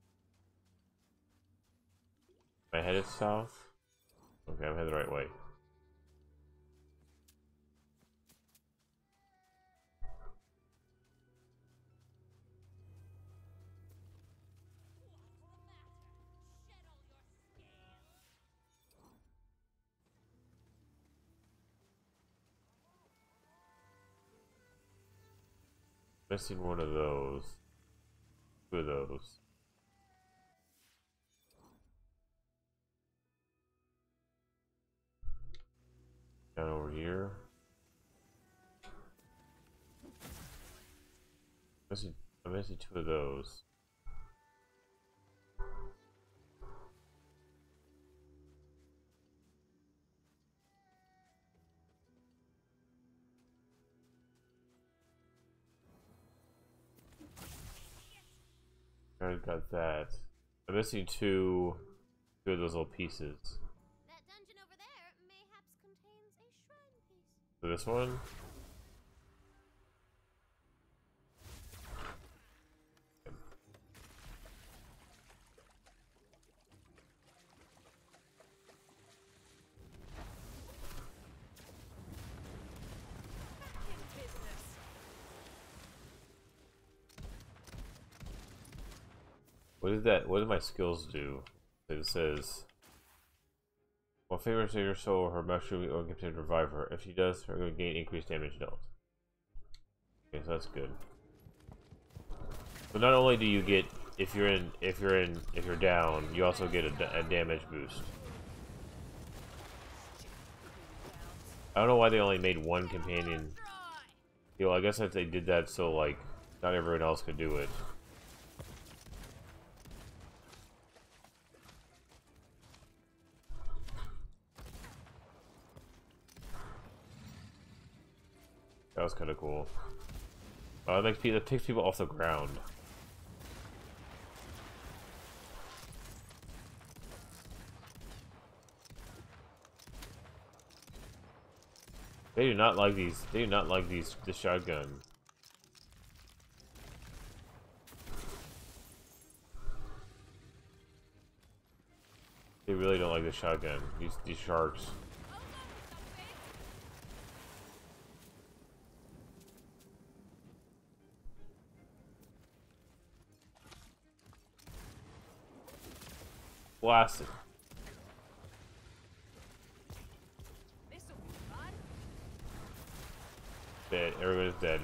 S1: Am I headed south? Okay, I'm headed the right way. Missing one of those. Two of those. Down over here. Missing, I'm missing two of those. I got that. I'm missing two, two of those little pieces.
S6: That dungeon over there mayhaps contains a shrine piece.
S1: So this one? What is that? What do my skills do? It says, while favor save your soul, her mushroom or continue to revive her. If she does, her going to gain increased damage dealt. Okay, so that's good. So not only do you get, if you're in, if you're in, if you're down, you also get a, a damage boost. I don't know why they only made one companion. You know, I guess that they did that so like not everyone else could do it. That was kind of cool. Uh, that, makes people, that takes people off the ground. They do not like these. They do not like these. The shotgun. They really don't like the shotgun. These these sharks. Blasted. Dead. Everybody's dead.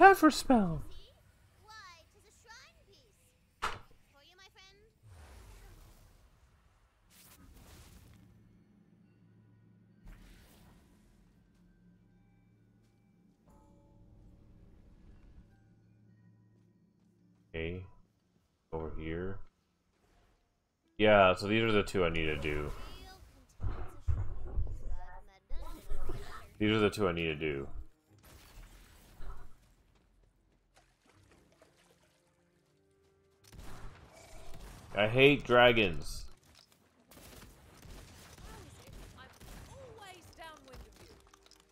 S1: Heifer spell.
S6: See? Why, 'tis a shrine piece. For you, my friend.
S1: Okay. Over here. Yeah, so these are the two I need to do. These are the two I need to do. I hate dragons.
S3: I'm always downwind of you.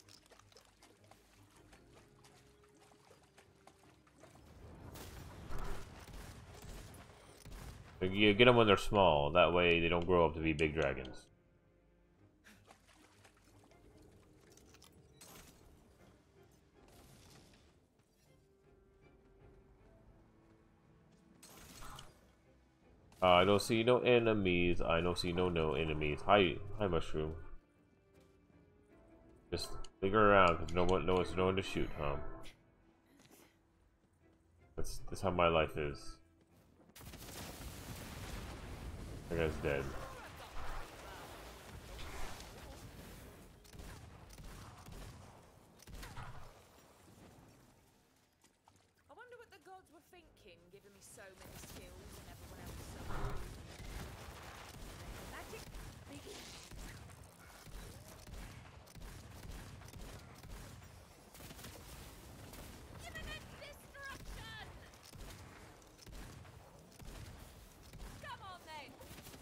S1: Like, you get them when they're small. That way they don't grow up to be big dragons. Uh, I don't see no enemies. I don't see no no enemies. Hi, hi, mushroom. Just figure around because no one, no one's no one to shoot, huh? That's that's how my life is. That guy's dead.
S3: I wonder what the gods were thinking, giving me so many skills and everyone else so rude. Magic begins. Imminent destruction! Come on then!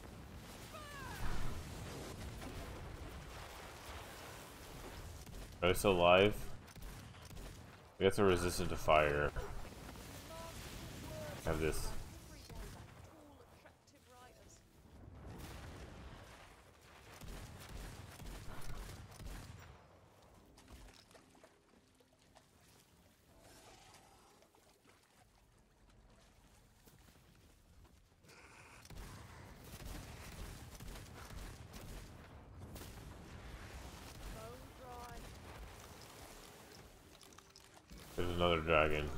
S1: Are they still alive? I guess they're resistant to fire. Have this.
S3: Every day by tall, attractive writers. Bone dry.
S1: There's another dragon.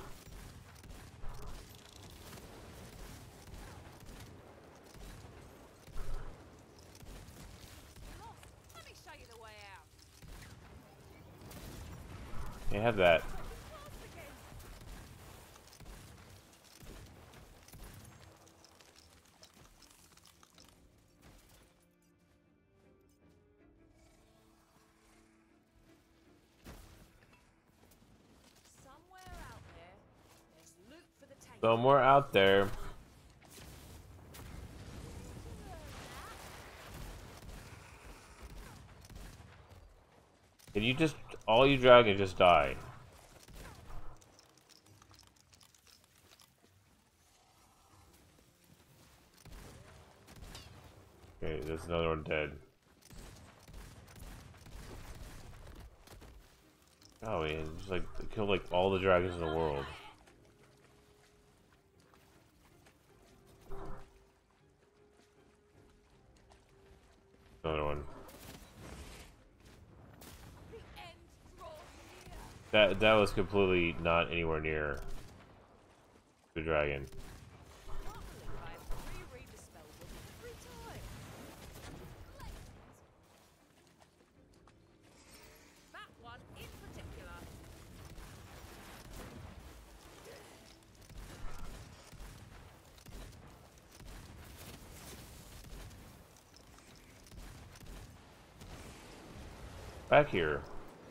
S3: You lost. Let me show you the way out.
S1: Can't have that.
S3: Lost again. Somewhere out there, there's loot for the taking.
S1: Somewhere out there. Can you just, all you dragons just die? Okay, there's another one dead. Oh man, just like kill like all the dragons in the world. Another one.
S3: The end draws near.
S1: That that was completely not anywhere near the dragon.
S3: Can't believe I have to reread the spell book every time. That one in particular.
S1: Back here.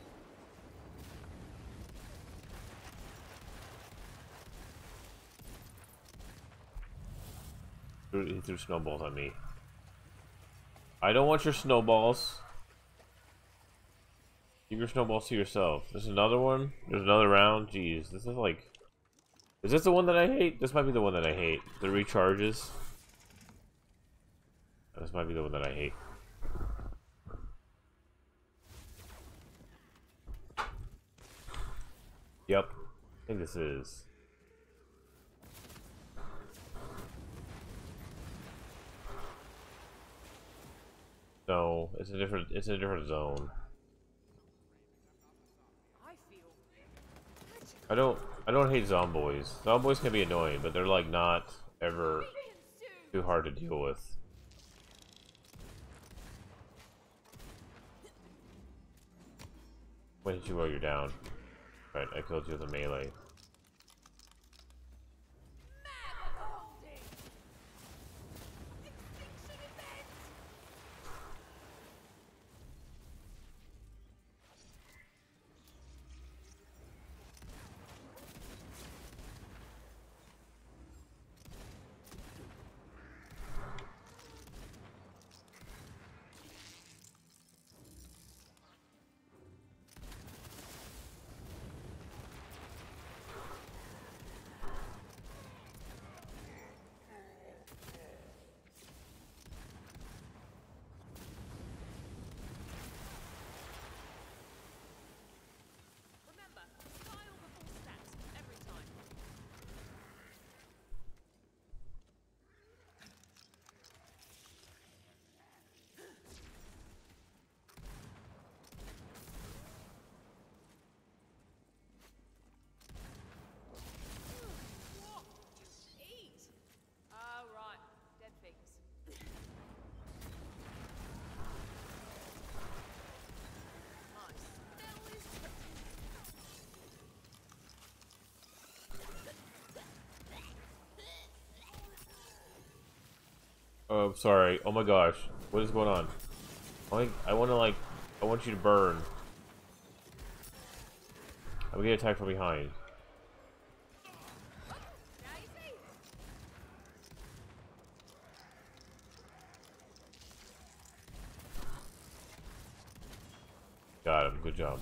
S1: He threw snowballs at me. I don't want your snowballs. Keep your snowballs to yourself. There's another one. There's another round. Jeez, this is like... Is this the one that I hate? This might be the one that I hate. The recharges. This might be the one that I hate. Yep. I think this is. No, it's a different it's a different zone.
S3: I feel magical.
S1: I don't I don't hate zomboids. Zomboids can be annoying, but they're like not ever too hard to deal with. Why hit you while you're down? Right, I killed you with a melee.
S3: Remember, style before stats every time. What? Eat. Oh right, dead things. My spell is tricky.
S1: Oh, sorry. Oh my gosh. What is going on? I, I want to like, I want you to burn. I'm getting attacked from behind.
S3: Now you see.
S1: Got him. Good job.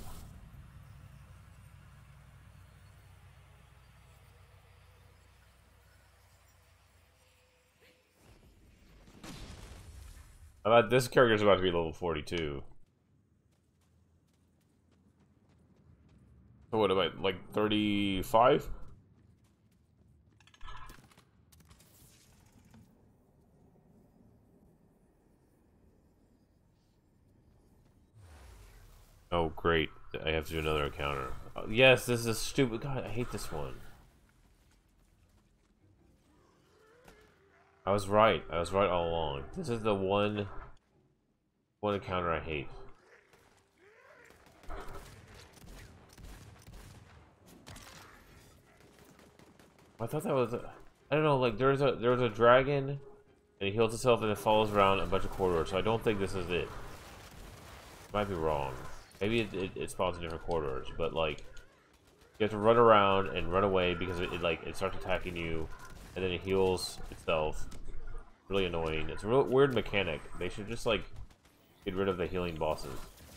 S1: I thought this character's about to be level forty-two. So what am I, like thirty-five? Oh great, I have to do another encounter. Oh, yes, this is stupid. God, I hate this one. I was right. I was right all along. This is the one one encounter I hate. I thought that was a, I don't know, like there's a there was a dragon and he heals himself and it follows around a bunch of corridors, so I don't think this is it. Might be wrong. Maybe it, it, it spawns in different corridors, but like you have to run around and run away because it, it like it starts attacking you and then it heals itself. Really annoying. It's a real weird mechanic. They should just like get rid of the healing bosses.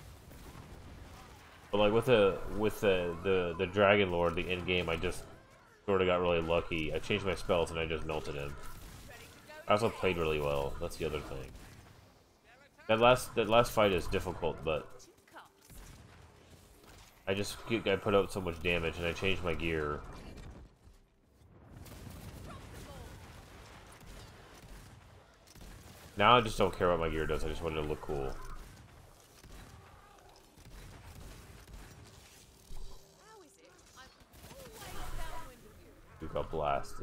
S1: But like with the with the the, the Dragon Lord, the end game, I just sort of got really lucky. I changed my spells and I just melted him. I also played really well. That's the other thing. That last that last fight is difficult, but I just I put out so much damage and I changed my gear. Now I just don't care what my gear does. I just want it to look cool. We got blasted.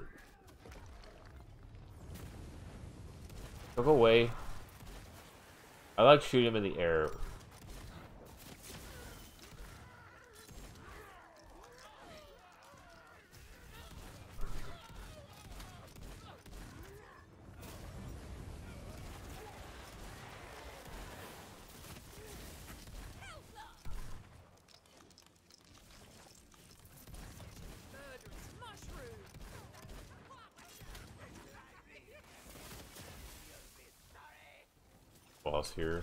S1: Don't go away. I like shooting him in the air. Boss here.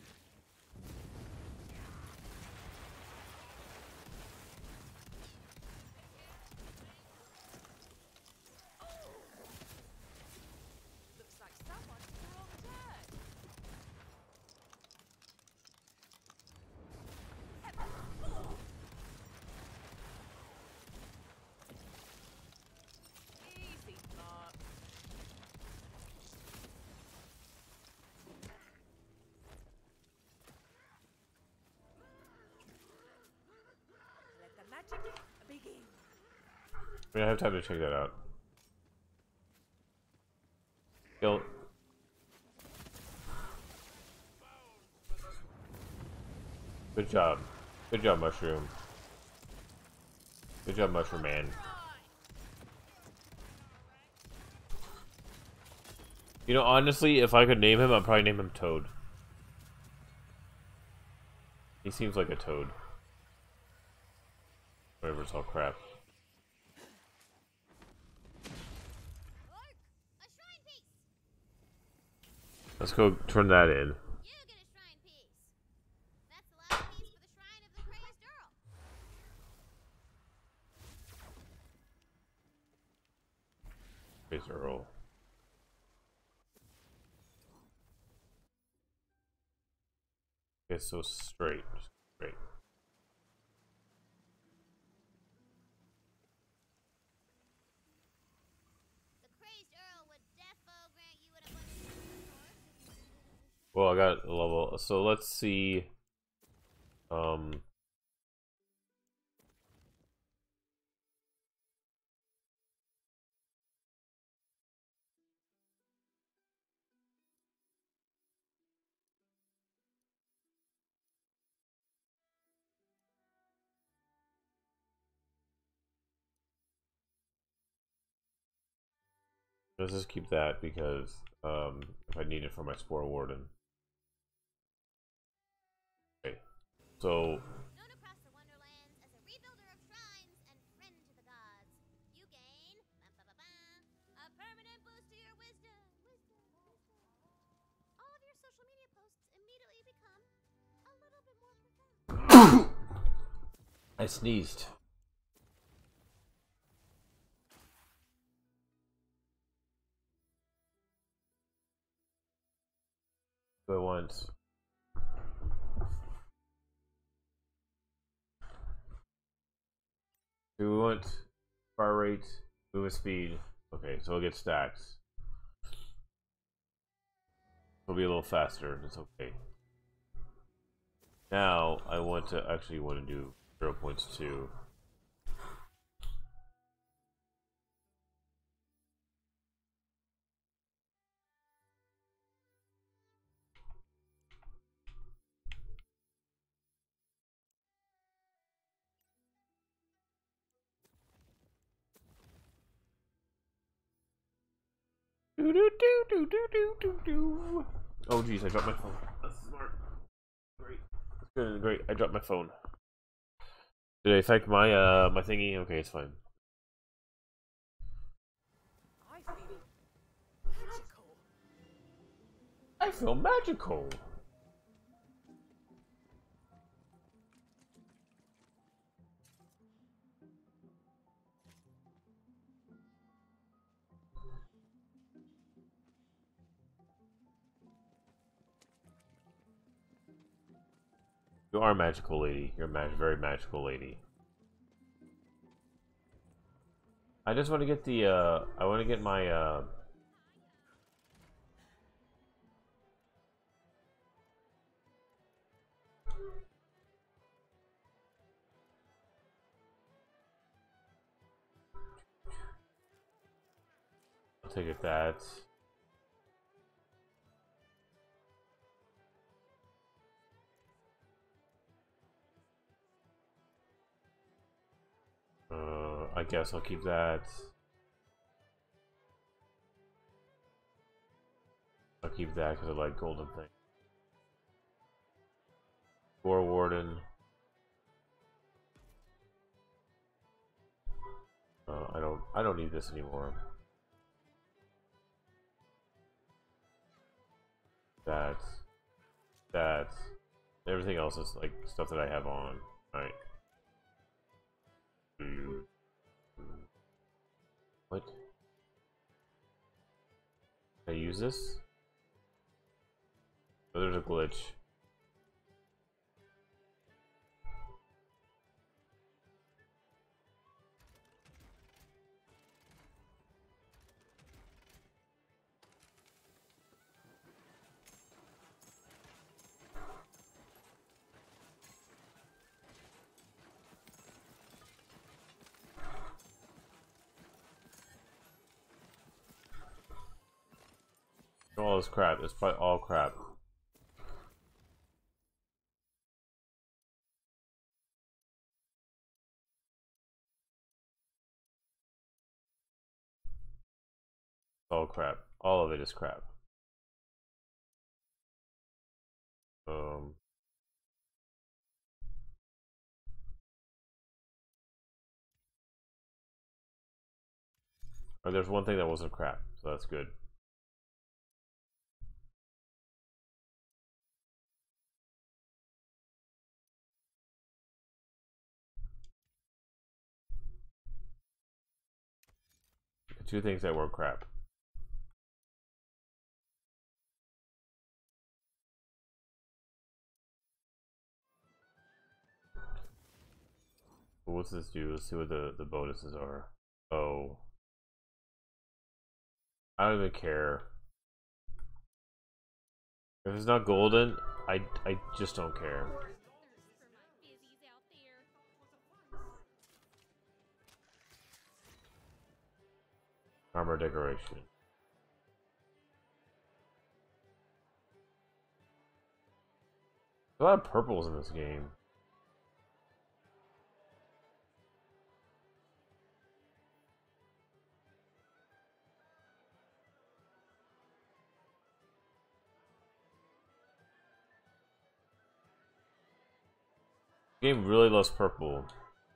S3: Looks like someone's wrong turn. Easy, Mark. Let the magic begin.
S1: I mean, I have time to check that out. Kill. Good job. Good job, Mushroom. Good job, Mushroom Man. You know, honestly, if I could name him, I'd probably name him Toad. He seems like a toad. Whatever, it's all crap.
S6: A shrine piece.
S1: Let's go turn that in.
S6: You get a shrine piece. That's the last piece for the shrine of the crazed Earl.
S1: Face Earl. Okay, so straight. Straight.
S6: The crazed Earl would defo grant you an abundance of resource.
S1: Well, I got a level. So let's see. Um. Let's just keep that because um, if I need it for my Spore Warden. Okay. So.
S6: Known across the Wonderlands as a rebuilder of shrines and friend to the gods, you gain ba, ba, ba, ba, a permanent boost to your wisdom. Wisdom, wisdom. All of your social media posts immediately become a little bit more profound.
S1: I sneezed. Go once. Do we want fire rate, movement speed? Okay, so we'll get stacks. It'll be a little faster. It's okay. Now I want to actually want to do zero point two. Do do do do do do do do. Oh geez, I dropped my phone. That's smart. Great. That's good. Great. I dropped my phone. Did it affect my uh my thingy? Okay, it's fine.
S3: I feel magical.
S1: I feel magical. You are a magical lady. You're a mag very magical lady. I just want to get the, uh, I want to get my, uh... I'll take it that. Uh, I guess I'll keep that. I'll keep that because I like golden thing. War Warden. Uh, I don't. I don't need this anymore. That. That. Everything else is like stuff that I have on. All right. What? Can I use this? Oh, there's a glitch. all this crap. It's probably all crap. All crap. All of it is crap. Um. Or there's one thing that wasn't crap, so that's good. Two things that were crap. What's this do? Let's see what the, the bonuses are. Oh. I don't even care. If it's not golden, I, I just don't care. Armor decoration. A lot of purples in this game. Game really loves purple.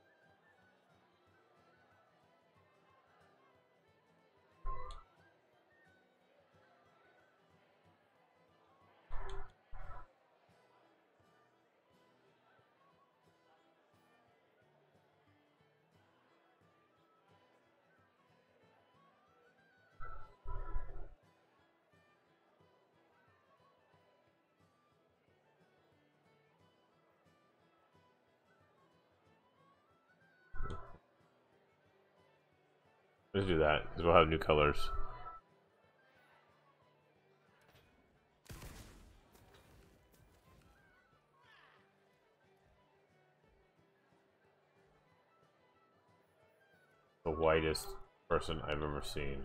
S1: Let's do that, because we'll have new colors. The whitest person I've ever seen.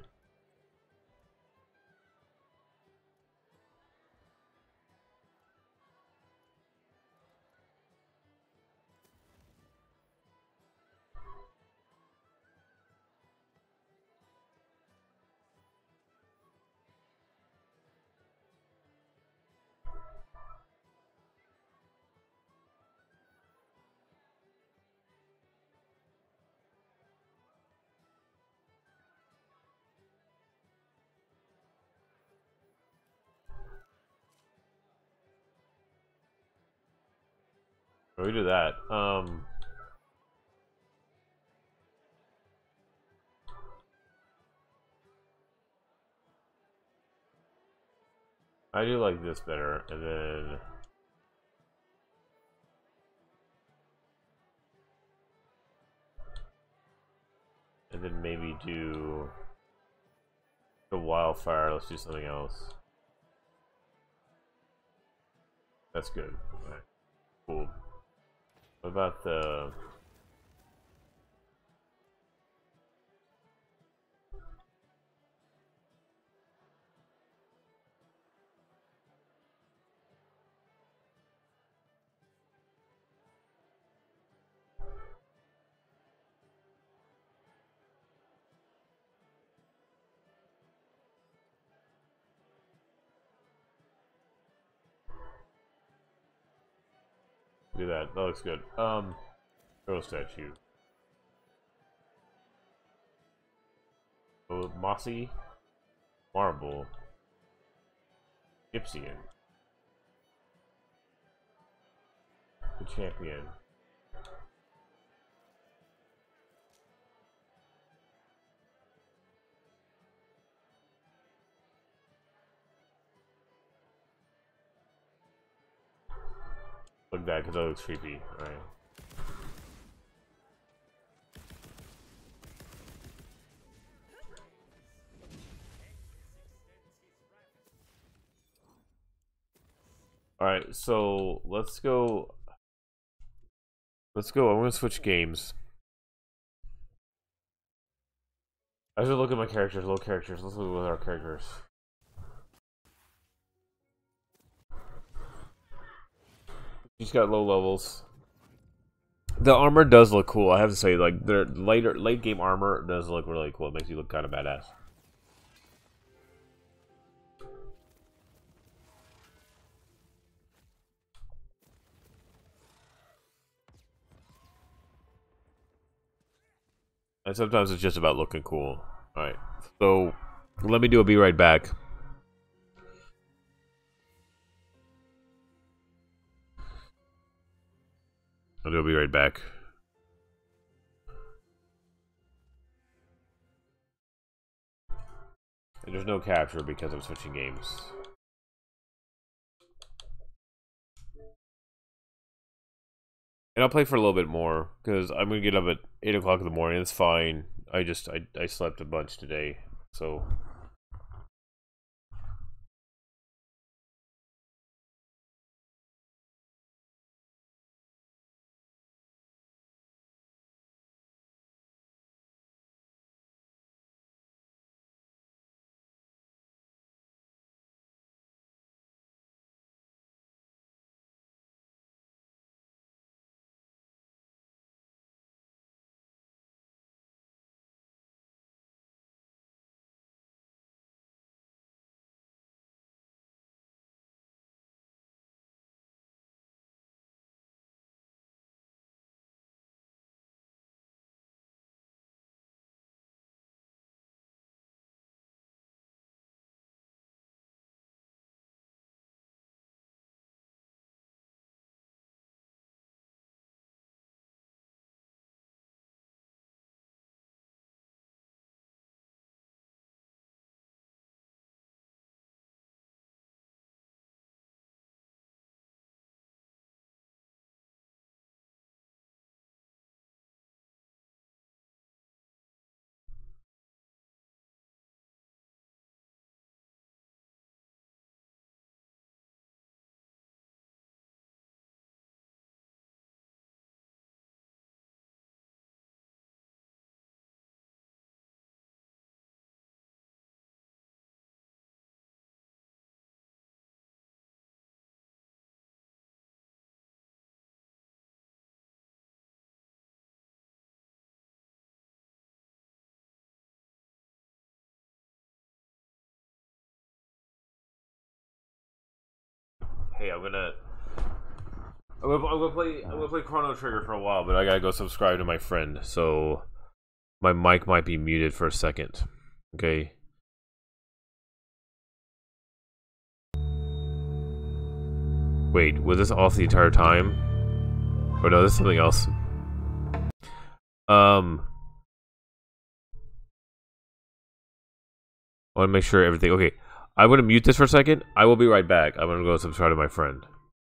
S1: We do that. Um, I do like this better, and then and then maybe do the wildfire. Let's do something else. That's good. Okay. Cool. What about the do that? That looks good. Um, girl statue. Oh, mossy marble. Gypsian. The champion. Look at that, because that looks creepy. Alright. Alright, so let's go. Let's go. I'm gonna switch games. I should look at my characters, low characters. Let's look at our characters. She's got low levels. The armor does look cool. I have to say, like their later late game armor does look really cool. It makes you look kind of badass. And sometimes it's just about looking cool. Alright, so let me do a be right back. I'll do a be right back. And there's no capture because I'm switching games. And I'll play for a little bit more because I'm gonna get up at eight o'clock in the morning. It's fine. I just I I slept a bunch today, so. Hey, I'm gonna, I'm gonna, I'm gonna play, I'm gonna play Chrono Trigger for a while, but I gotta go subscribe to my friend, so my mic might be muted for a second. Okay. Wait, was this off the entire time? Or no, this is something else. Um, I want to make sure everything. Okay, I'm gonna mute this for a second. I will be right back. I'm gonna go subscribe to my friend.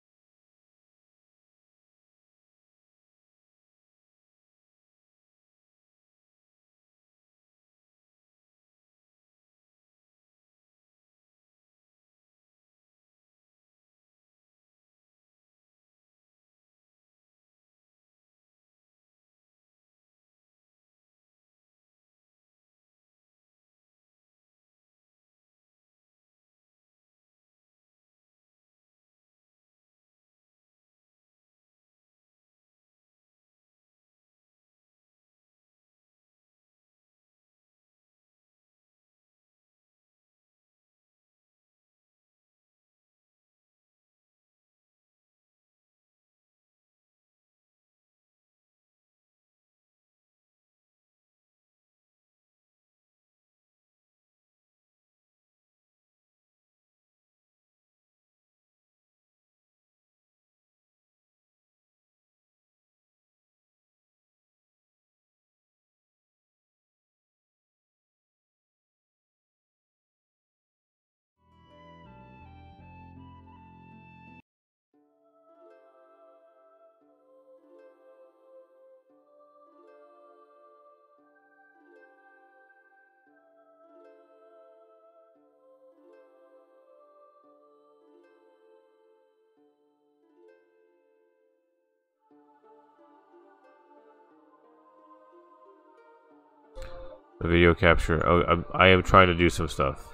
S1: The video capture. Oh, I'm, I am trying to do some stuff.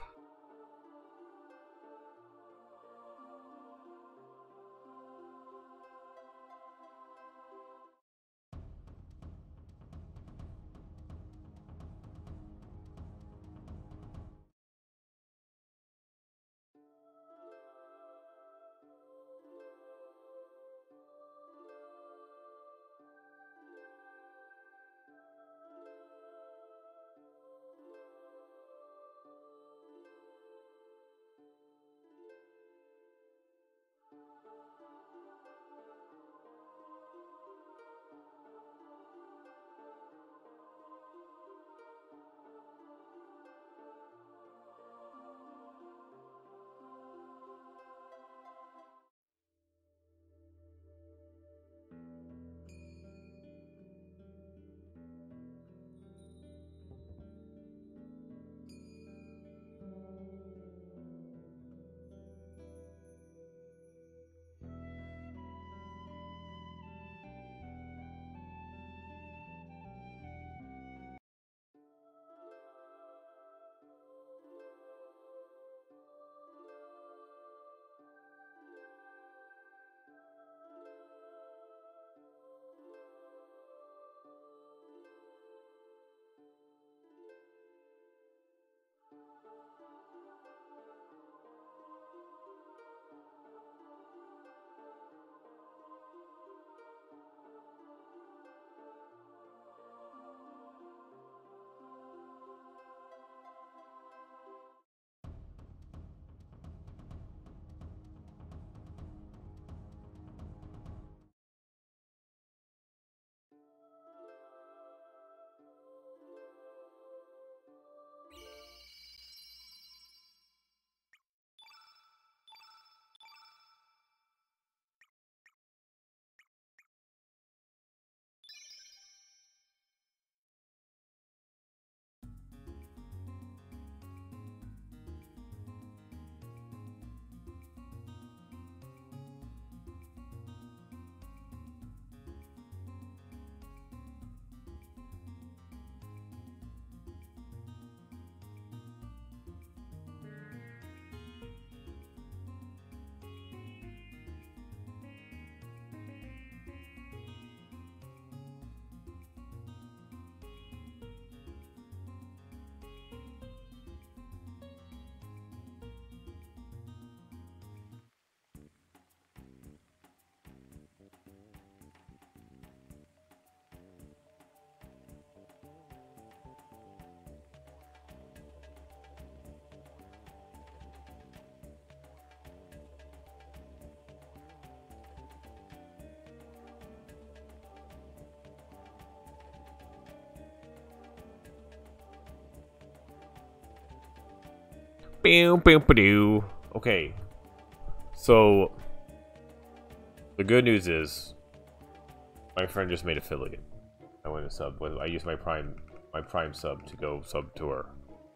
S1: Okay. So the good news is my friend just made affiliate. I went to sub with I used my prime my prime sub to go sub to her.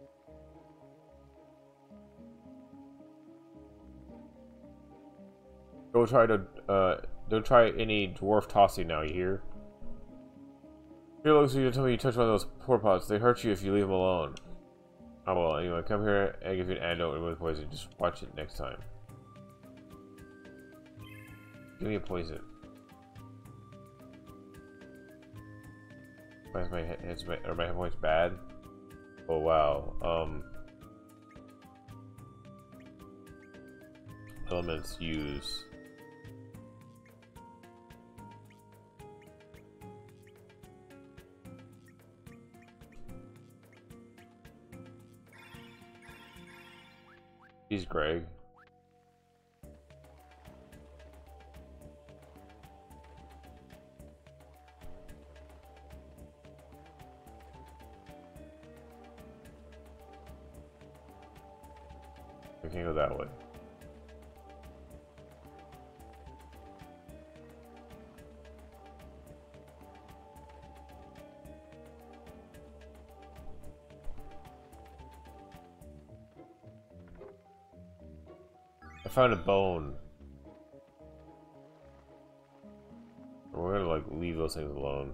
S1: Don't try to uh don't try any dwarf tossing now, you hear? Here looks like you tell me you touch one of those poor pots. They hurt you if you leave them alone. Oh well, anyway, come here and give you an antidote with poison. Just watch it next time. Give me a poison. Why is my head, are my hit points bad? Oh wow. Um. Elements use. He's Greg. We can't go that way. I found a bone. We're gonna like leave those things alone.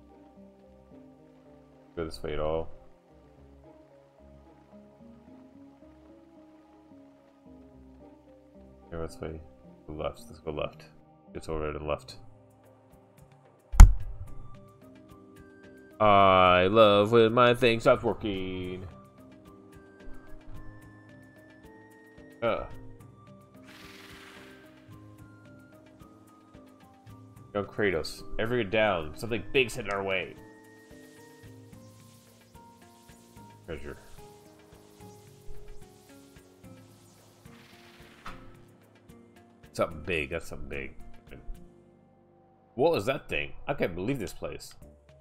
S1: Go this way at all. Yeah, let's way. Go left. Let's go left. It's over to the left. I love when my thing stops working. Uh. Young Kratos. Everyone down. Something big's heading our way. Treasure. Something big. That's something big. What was that thing? I can't believe this place.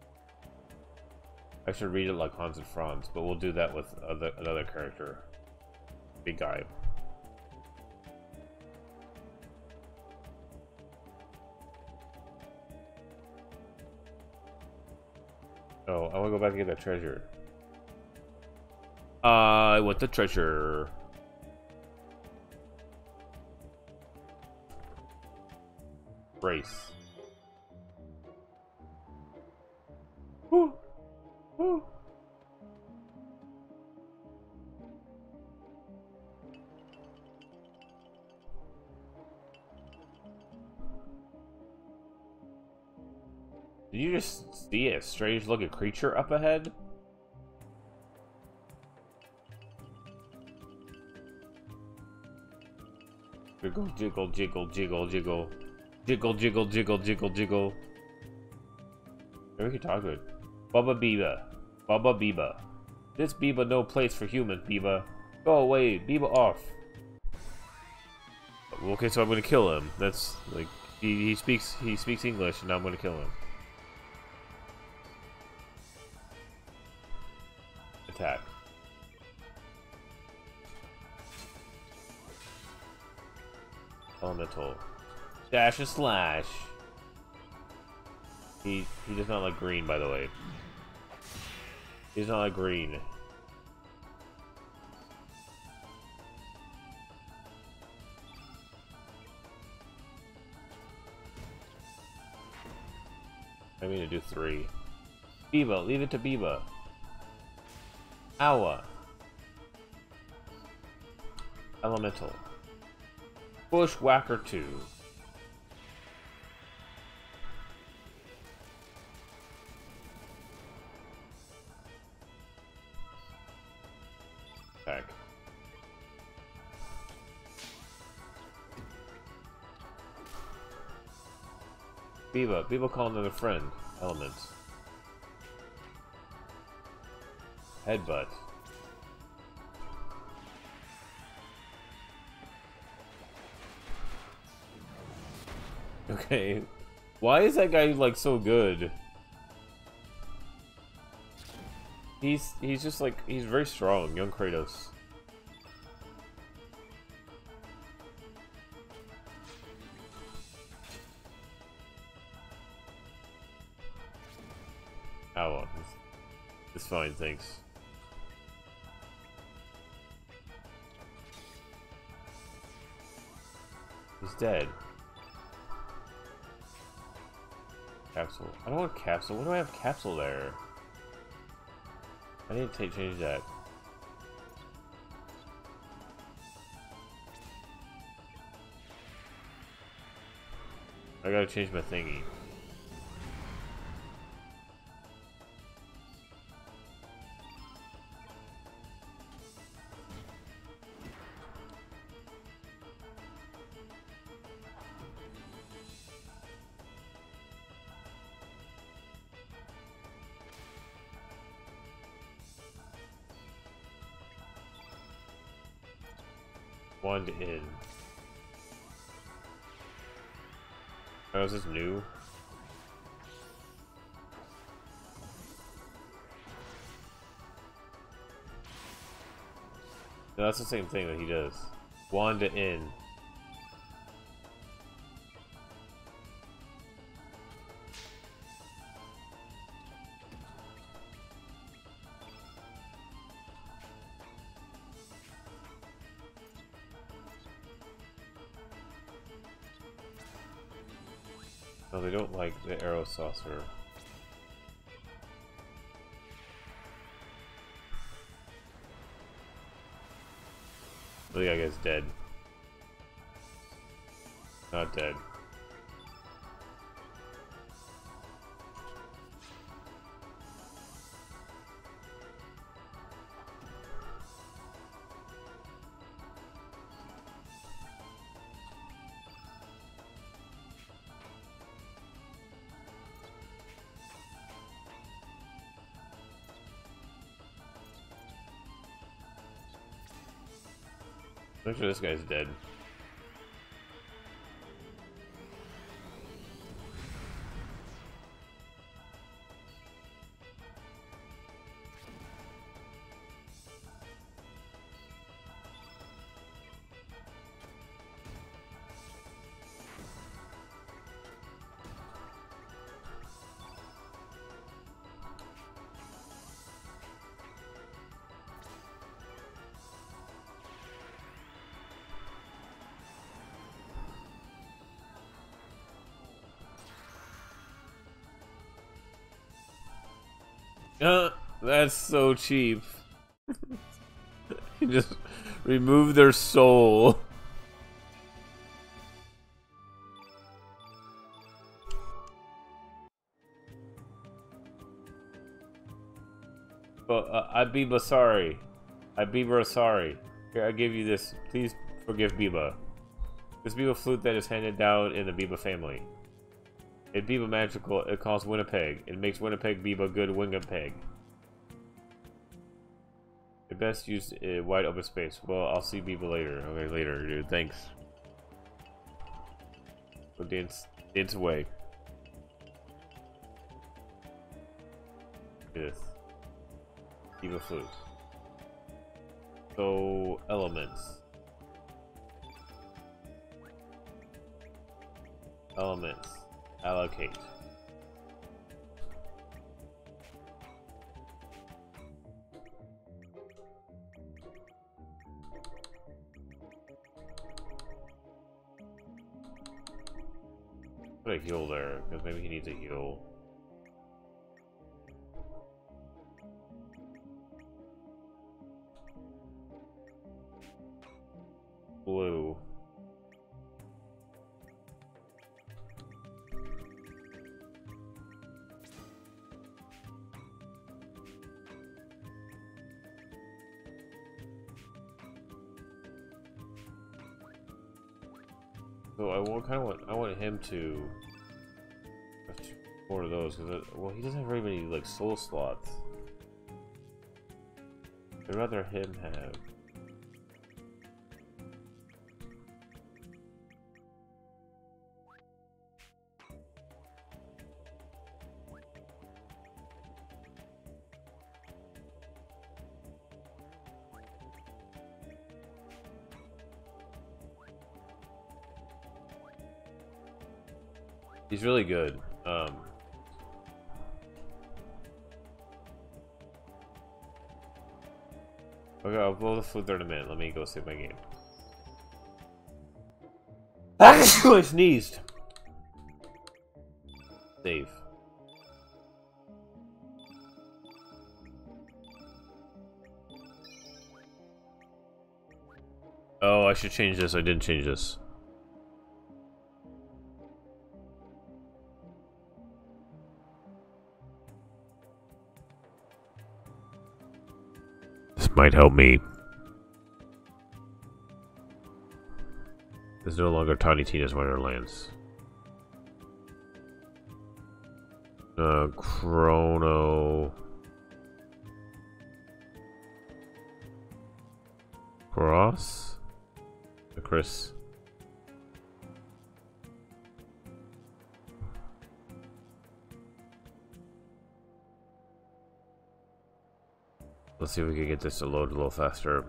S1: I should read it like Hans and Franz, but we'll do that with other, another character. Big guy. Oh, I want to go back and get that treasure. I want the treasure. Brace. Woo! Woo! Did you just see a strange looking creature up ahead? Jiggle, jiggle, jiggle, jiggle, jiggle. Jiggle, jiggle, jiggle, jiggle, jiggle. Maybe we can talk to it. Bubba Biba. Bubba Biba. This Biba no place for human, Biba. Go away, Biba off. Okay, so I'm gonna kill him. That's like he, he speaks he speaks English and now I'm gonna kill him. Attack. Elemental. Dash and slash. He he does not like green, by the way. He does not like green. I mean to do three. Biba, leave it to Biba. Awa. Elemental. Bushwhacker two. Back. Biba. Biba call another friend. Elements. Headbutt. Okay. Why is that guy like so good? He's he's just like he's very strong, young Kratos. It's, it's fine, thanks. He's dead. Capsule. I don't want capsule. What do I have capsule there? I need to take, change that. I gotta change my thingy. One in. Oh, is this new? No, that's the same thing that he does. Wanda in. No, they don't like the arrow saucer. The guy guy's dead. Not dead. Make sure this guy's dead. Uh, that's so cheap. You just remove their soul. But uh, I Biba sorry. I Biba sorry. Here, I give you this. Please forgive Biba. This Biba flute that is handed down in the Biba family. It Biba magical, it calls Winnipeg. It makes Winnipeg Biba good Winnipeg. It best used in wide open space. Well, I'll see Biba later. Okay, later, dude. Thanks. Go dance, dance away. Look at this. Biba flute. So, elements. Elements. Allocate. Put a heal there, because maybe he needs a heal. Blue. So I want, kind of want, I want him to have two more of those because, well, he doesn't have very many like soul slots. I'd rather him have. He's really good. Um, Okay, I'll blow the food there in a minute. Let me go save my game. I sneezed. Save. Oh, I should change this. I didn't change this. This might help me. There's no longer Tiny Tina's Wonderlands. Uh, Chrono... Cross? Chris. Let's see if we can get this to load a little faster.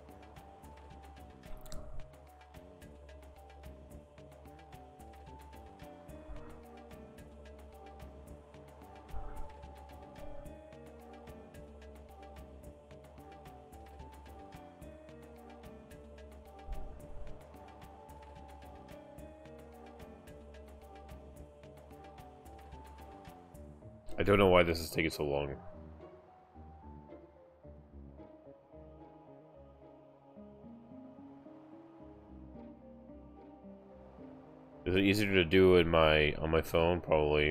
S1: I don't know why this is taking so long. Is it easier to do in my on my phone? Probably.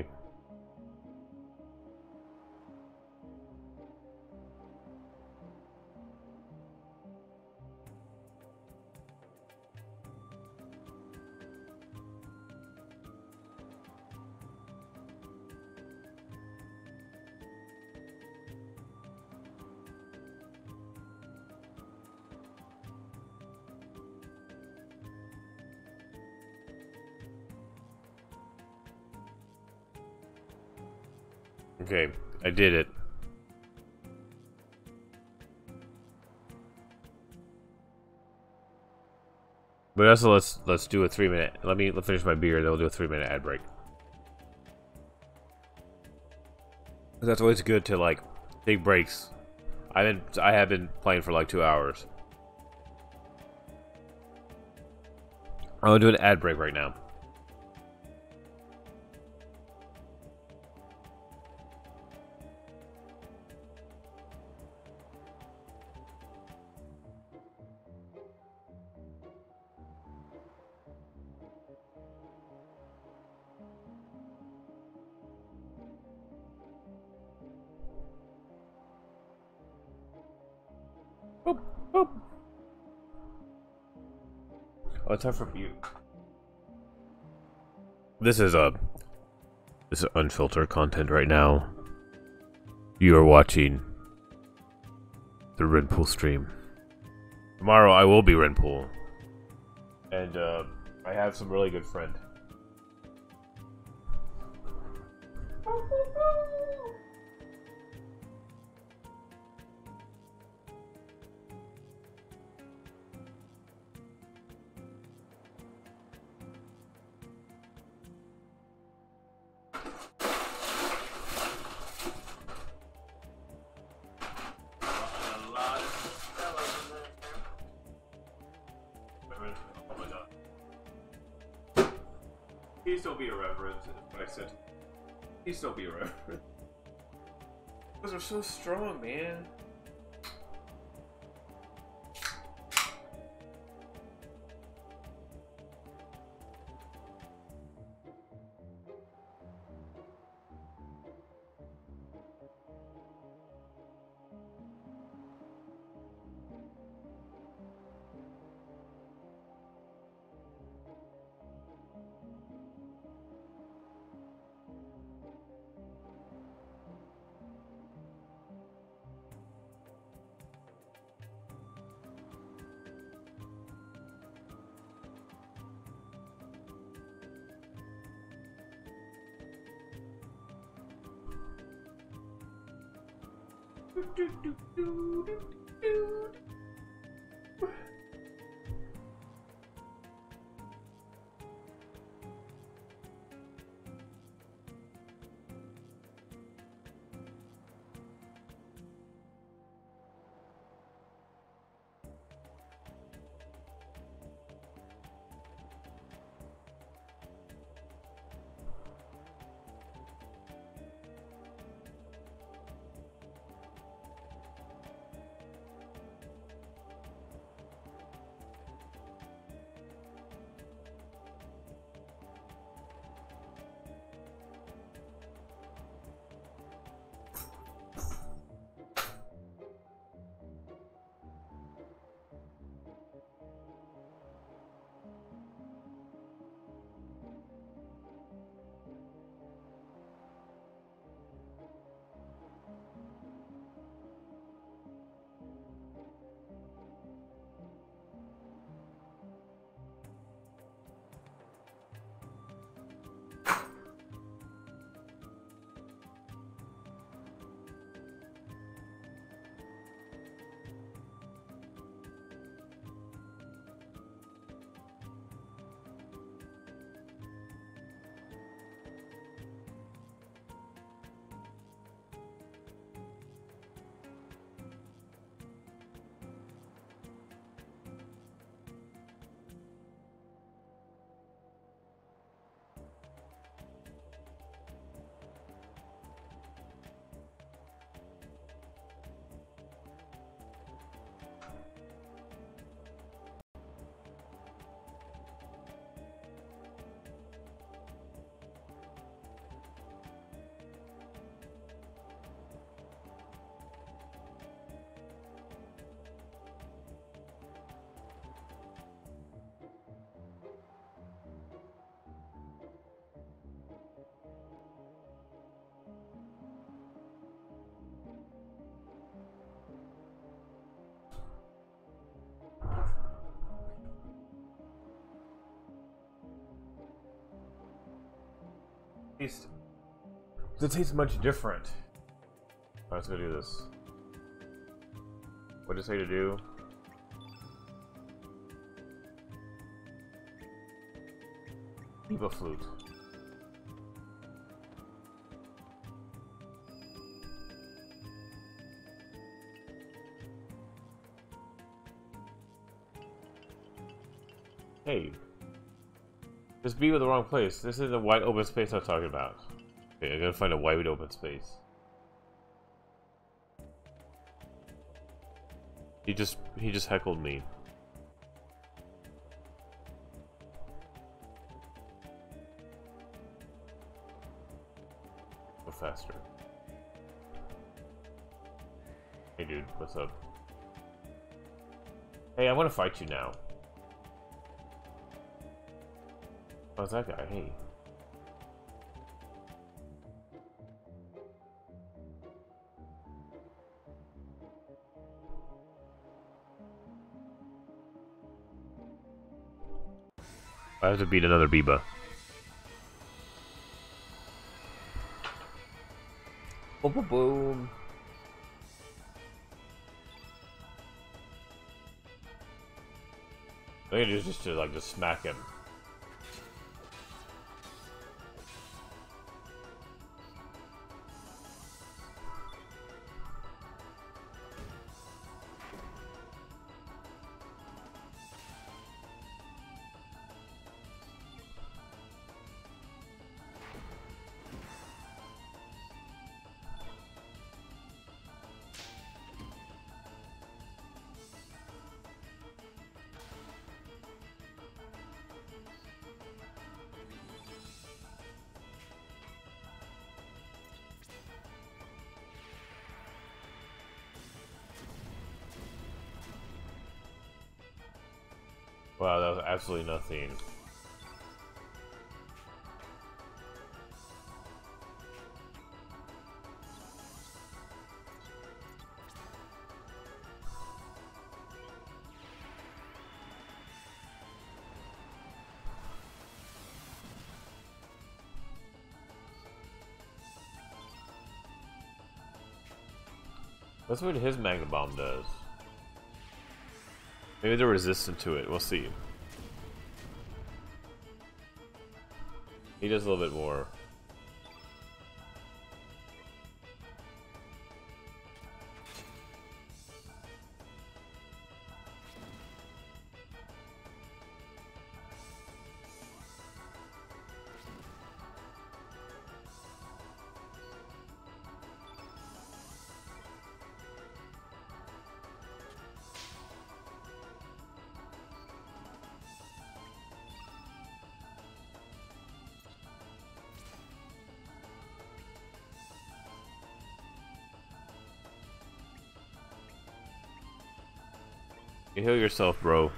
S1: Okay, I did it. But also, let's let's do a three minute. Let me let's finish my beer. Then we'll do a three minute ad break. That's always good to like take breaks. I've been I have been playing for like two hours. I'm gonna do an ad break right now. Boop, boop. Oh, it's time for mute. This is a this is unfiltered content right now. You are watching the Renpool stream. Tomorrow I will be Renpool, and uh, I have some really good friend. Please don't be irreverent, is what I said. Please don't be irreverent. Those are so strong, man. taste. It tastes much different. Alright, let's go do this. What did it say to do? Diva flute. Hey. This bee with the wrong place. This is the wide open space I was talking about. Okay, I gotta find a wide open space. He just he just heckled me. Go faster. Hey dude, what's up? Hey, I wanna fight you now. How's that guy? Hey. I have to beat another Biba. Boom, boom, boom. I think it's just to like just smack him. Wow, that was absolutely nothing. That's what his Magna Bomb does. Maybe they're resistant to it. We'll see. He does a little bit more. You heal yourself, bro.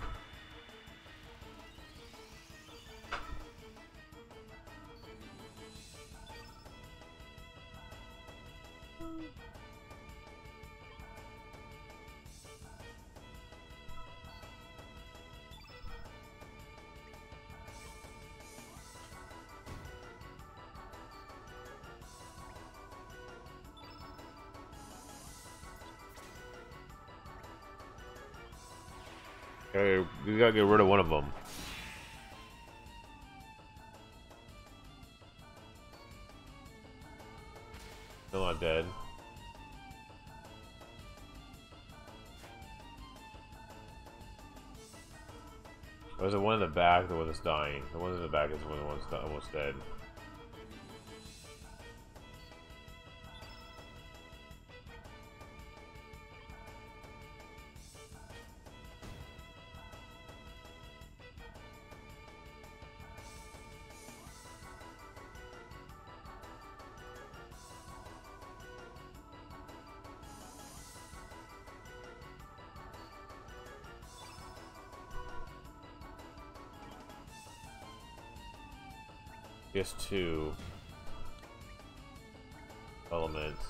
S1: Okay, we gotta get rid of one of them. Still not dead. Or is it one in the back, the one that's dying? The one in the back is the one that's almost dead. Guess two elements.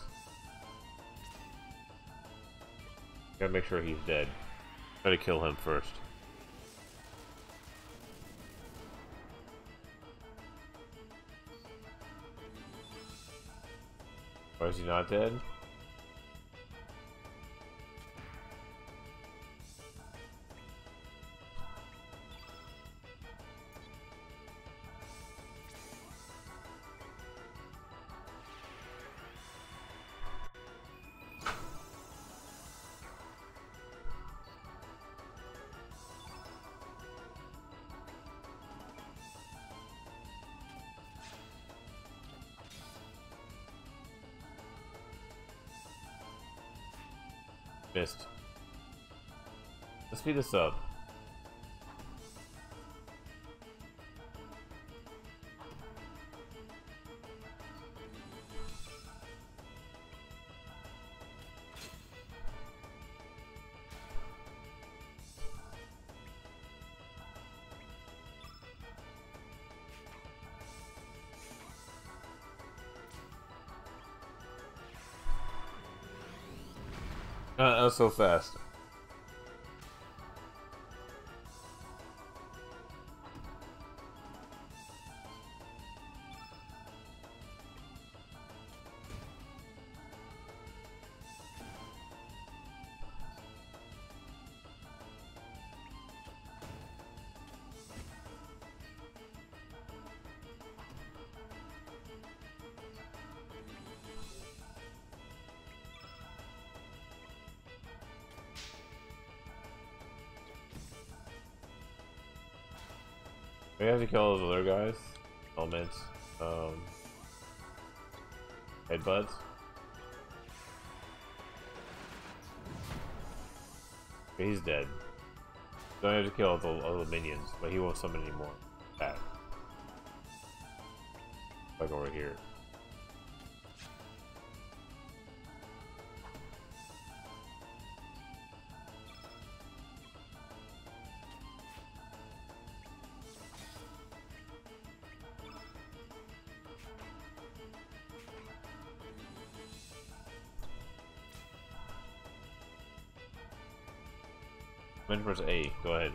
S1: Gotta make sure he's dead. Try to kill him first. Or is he not dead? Missed. Let's speed this up. Uh, that was so fast. We have to kill those other guys. Elements. Um. Headbutts. Okay, he's dead. Don't have to kill the other minions, but he won't summon anymore. That. Like over here. When press A, go ahead.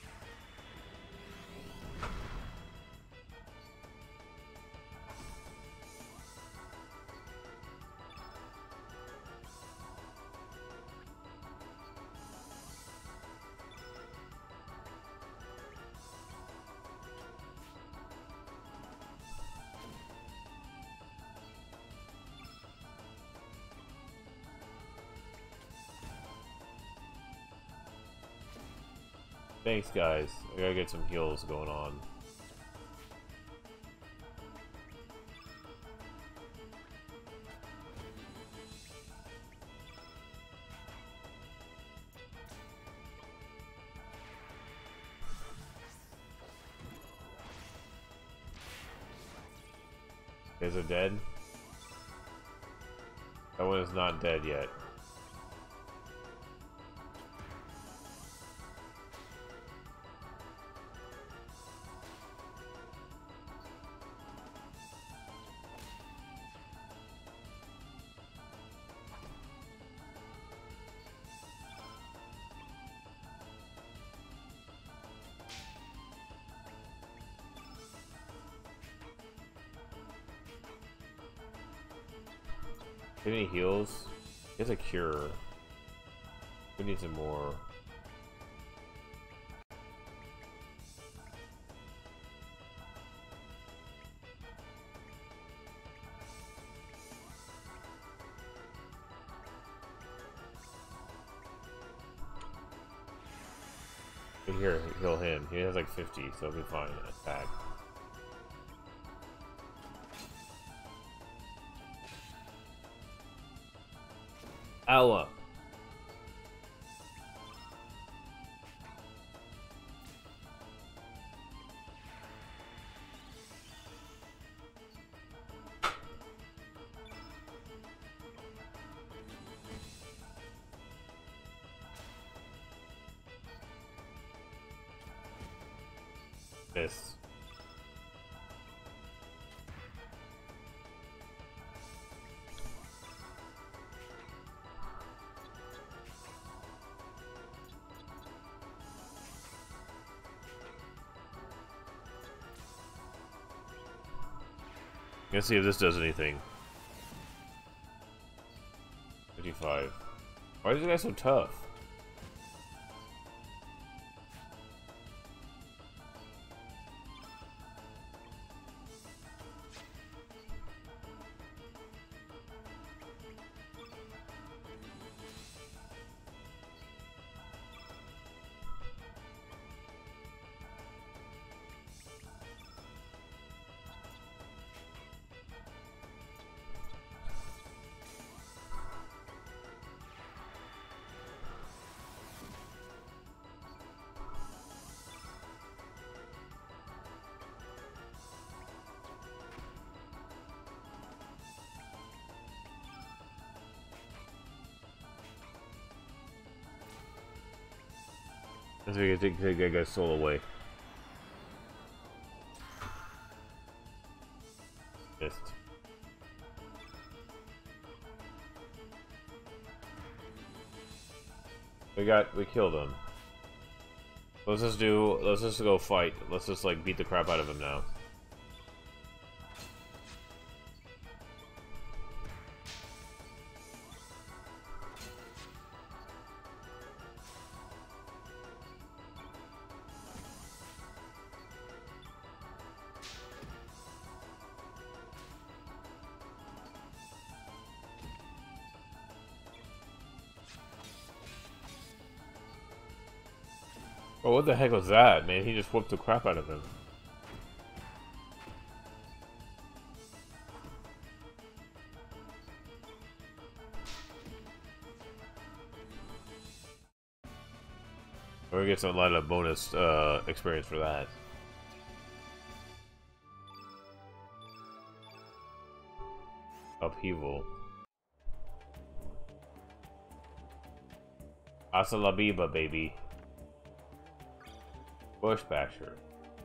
S1: Thanks, guys. I gotta get some heals going on. Is it dead? That one is not dead yet. Do you have any heals? He has a cure. We need some more. But here, heal him. He has like fifty, so it'll be fine. Attack. Ella. Missed. Let's see if this does anything. fifty-five. Why is this guy so tough? Let's see if we can take that guy's soul away. Missed. We got, we killed him. Let's just do, let's just go fight. Let's just like beat the crap out of him now. Oh, what the heck was that, man? He just whooped the crap out of him. We're gonna get some lot of bonus uh, experience for that. Upheaval. Asa la Biba, baby. Bush basher.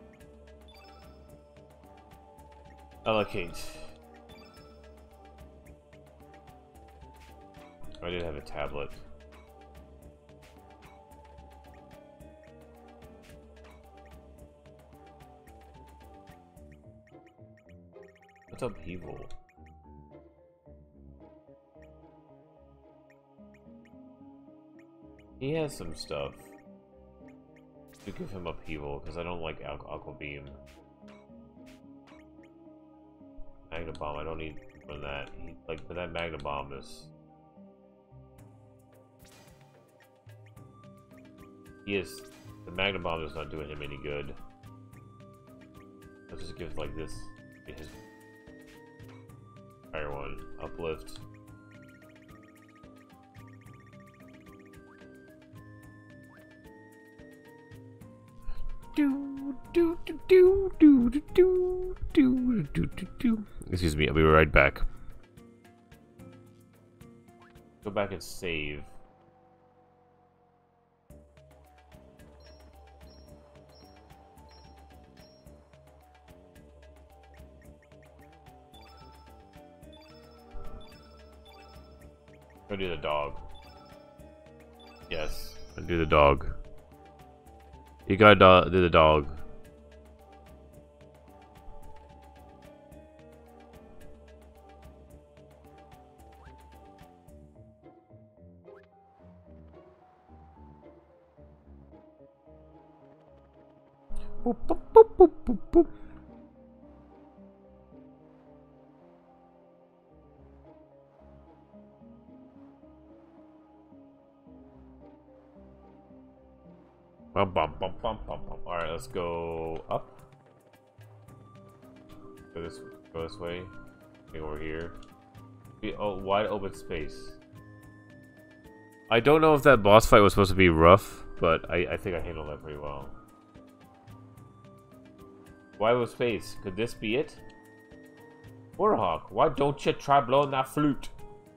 S1: Allocate. I did have a tablet. What's upheaval? He has some stuff. To give him upheaval, because I don't like Al Aqua Beam. Magna Bomb, I don't need from that. He, like, but that Magna Bomb is. He is. The Magna Bomb is not doing him any good. Let's just give like this. His fire one. Uplift. Do, do, do, do, do, do, do, do, do, do, do. Excuse me, I'll be right back. Go back and save. Go do the dog. Yes, I do the dog. You gotta do, do the dog. Boop, boop, boop, boop, boop, boop. Bum, bum, bum, bum, bum, bum. All right, let's go up. Go this, go this way. Go over here. Be, oh, wide open space. I don't know if that boss fight was supposed to be rough, but I, I think I handled that pretty well. Wide open space. Could this be it? Warhawk, why don't you try blowing that flute?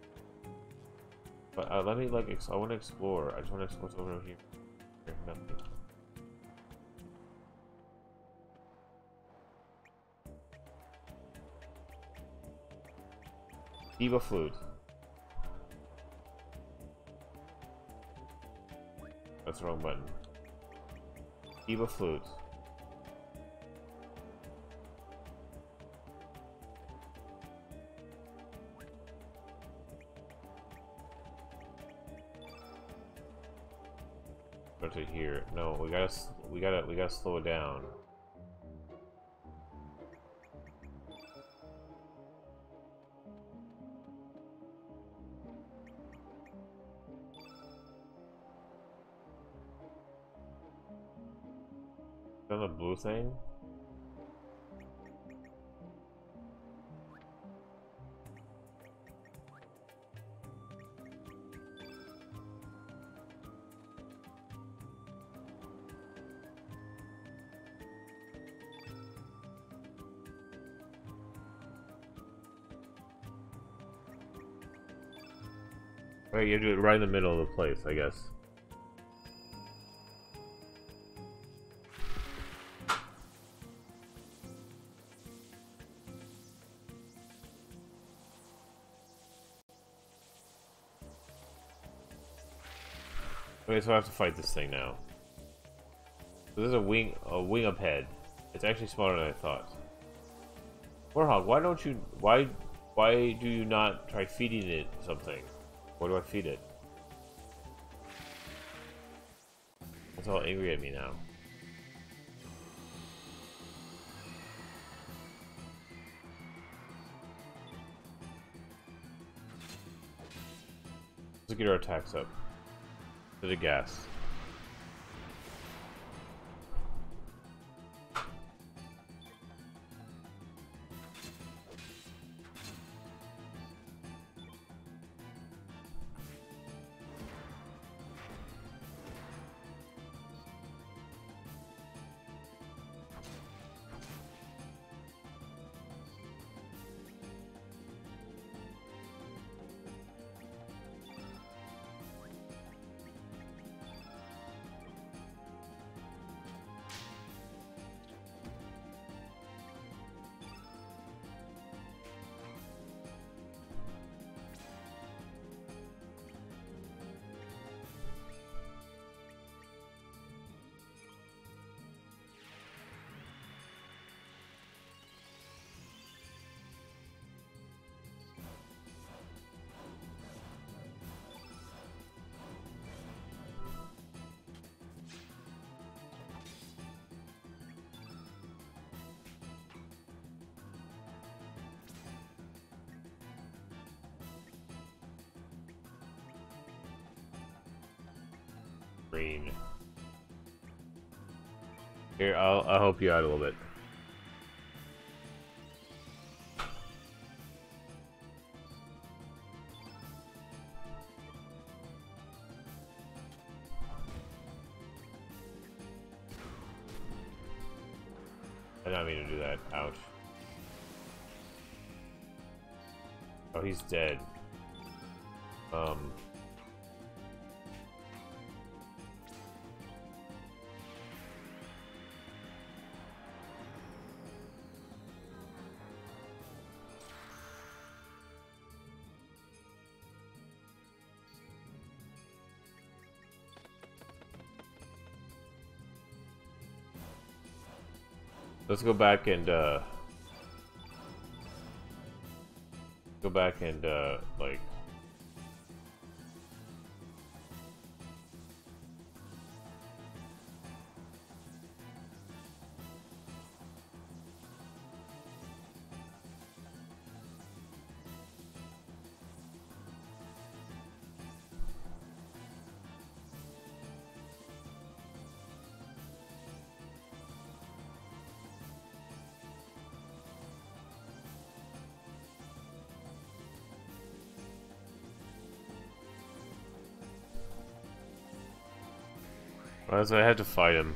S1: But uh, let me like. Ex I want to explore. I just want to explore what's over here. Nothing. Diva flute. That's the wrong button. Diva flute. Go to here. No, we gotta, we gotta, we gotta slow it down. On the blue thing? Right, you have to do it right in the middle of the place, I guess. Okay, so I have to fight this thing now. So there's a wing, a wing up head. It's actually smaller than I thought. Warhog, why don't you, why, why do you not try feeding it something? What do I feed it? It's all angry at me now. Let's get our attacks up. To the gas. Green. Here, I'll I'll help you out a little bit. I did not mean to do that. Ouch. Oh, he's dead. Um. Let's go back and uh go back and uh like well, so I had to fight him.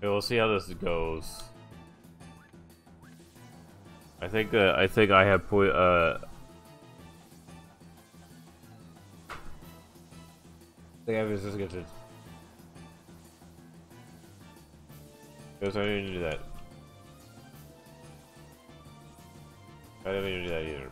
S1: Okay, we'll see how this goes. I think uh, I think I have po uh. I think I have resistance against it. Because I didn't even do that. I didn't even do that either.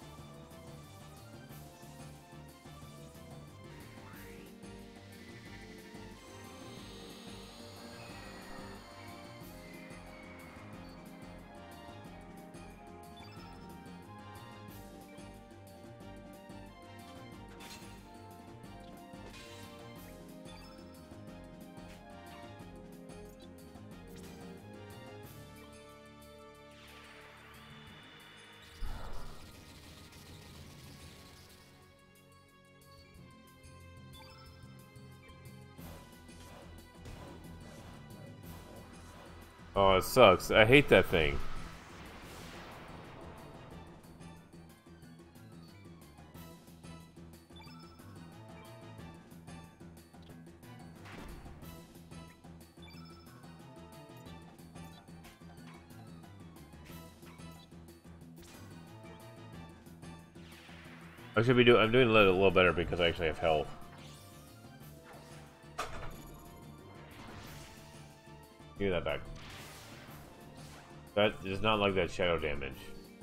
S1: Oh, it sucks. I hate that thing. I should be doing. I'm doing a little, a little better because I actually have health. Give me that back. That is not like that shadow damage.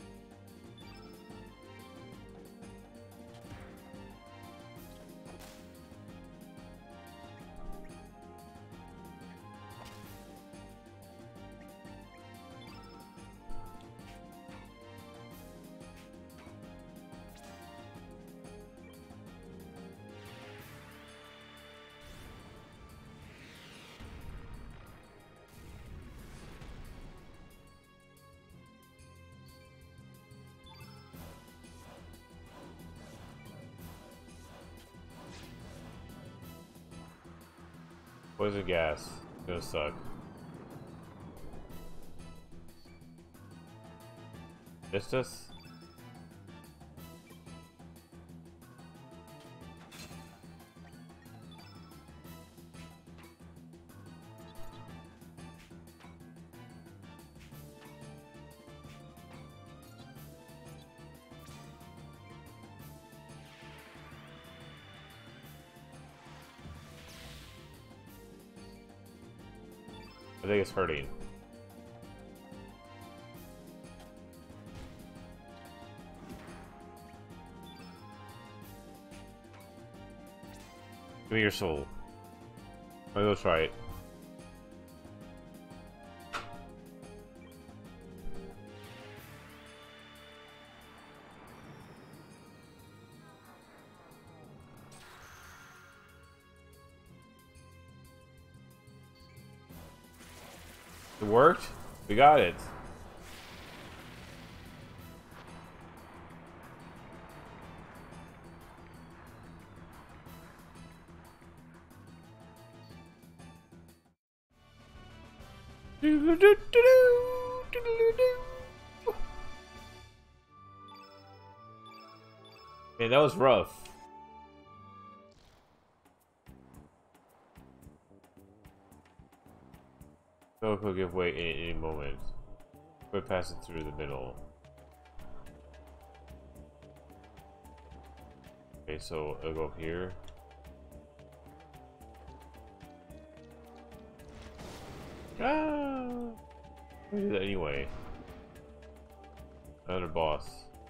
S1: Poison gas. It's gonna suck. Missed us? I think it's hurting. Give me your soul. I'll go try it. It worked? We got it. Man, that was rough. So it could give way at any moment. We're passing through the middle. Okay, so I'll go here. Ah! We do that anyway. Another boss.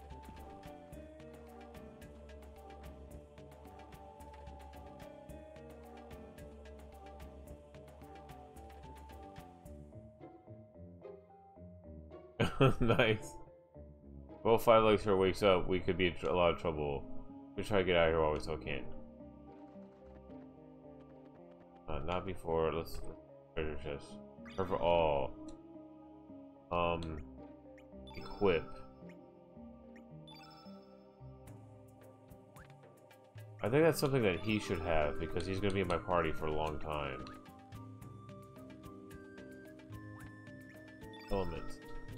S1: Nice. Well, if Five Legs here wakes up, we could be in a lot of trouble. We try to get out of here while we still can. Uh, not before. Let's treasure chest. Cover all. Um, equip. I think that's something that he should have because he's gonna be in my party for a long time. Elements.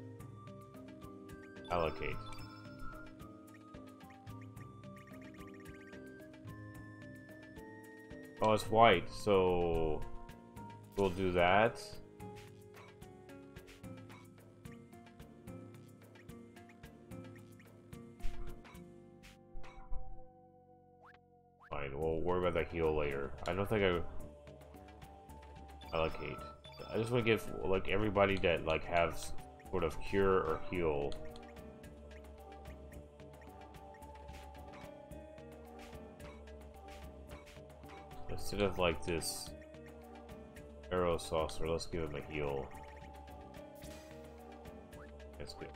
S1: Allocate. Oh, it's white, so we'll do that. I don't think I allocate. I just want to give like everybody that like has sort of cure or heal. Instead of like this arrow saucer, let's give him a heal. That's good.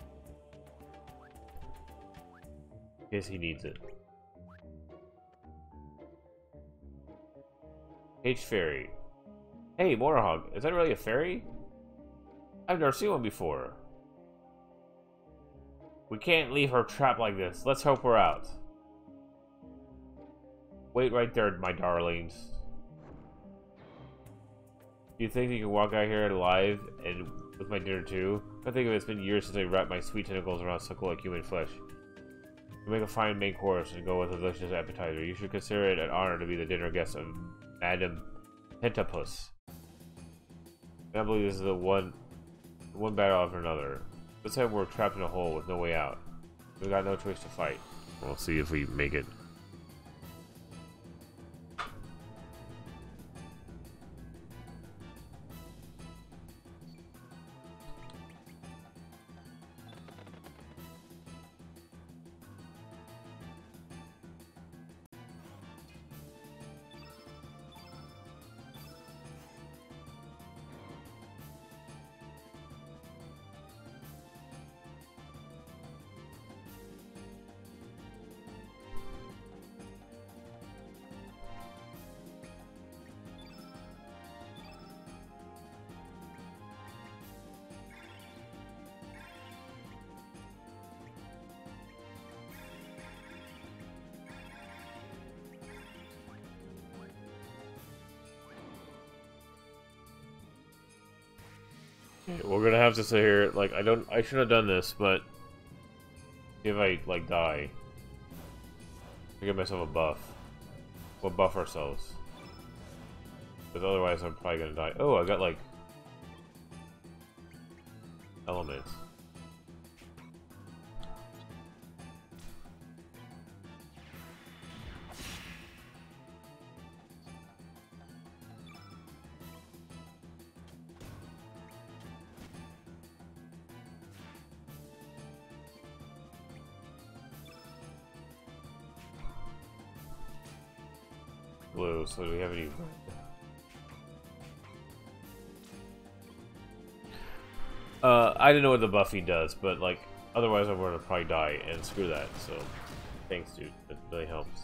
S1: In case he needs it. H fairy. Hey, Morahog, is that really a fairy? I've never seen one before. We can't leave her trapped like this. Let's help her out. Wait right there, my darlings. Do you think you can walk out here alive and with my dinner too? I think of it, it's been years since I wrapped my sweet tentacles around suckle like human flesh. You make a fine main course and go with a delicious appetizer. You should consider it an honor to be the dinner guest of Madame Pentapus. I believe this is the one, one battle after another. This time we're trapped in a hole with no way out. We got no choice to fight. We'll see if we make it. We're gonna have to sit here. Like, I don't. I should have done this, but if I like die, I give myself a buff. We'll buff ourselves, because otherwise I'm probably gonna die. Oh, I got like elements. Blue, so do we have any red? Uh, I didn't know what the buffy does, but like, otherwise I'm gonna probably die, and screw that, so thanks dude, that really helps.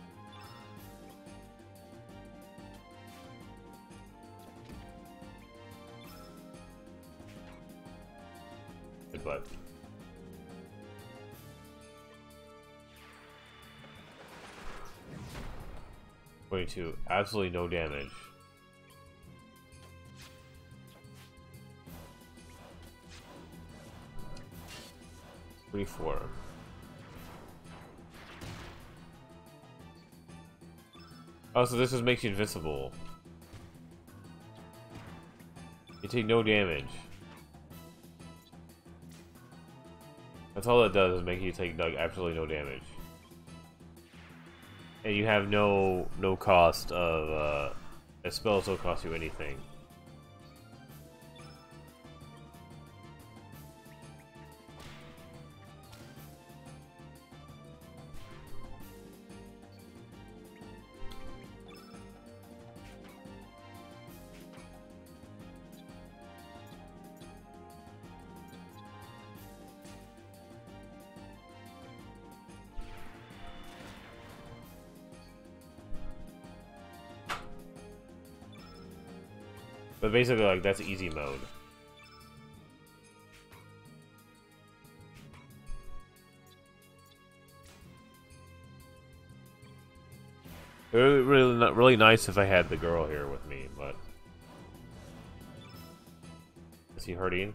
S1: Good butt. twenty-two, absolutely no damage. twenty-four. Oh, so this just makes you invincible. You take no damage. That's all it does, is make you take like absolutely no damage. And you have no no cost of uh, a spell don't cost you anything. But basically, like, that's easy mode. It would be really, not really nice if I had the girl here with me, but is he hurting?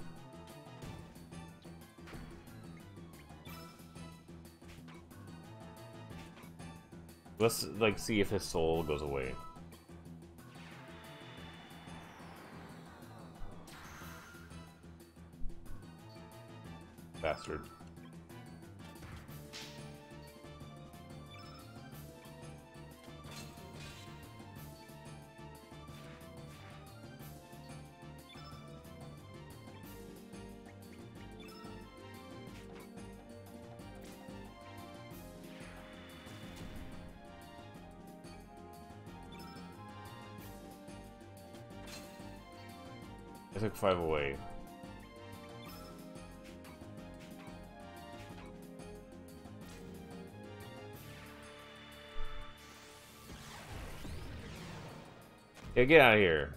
S1: Let's like see if his soul goes away. Bastard. I took five away. Yeah, get out of here.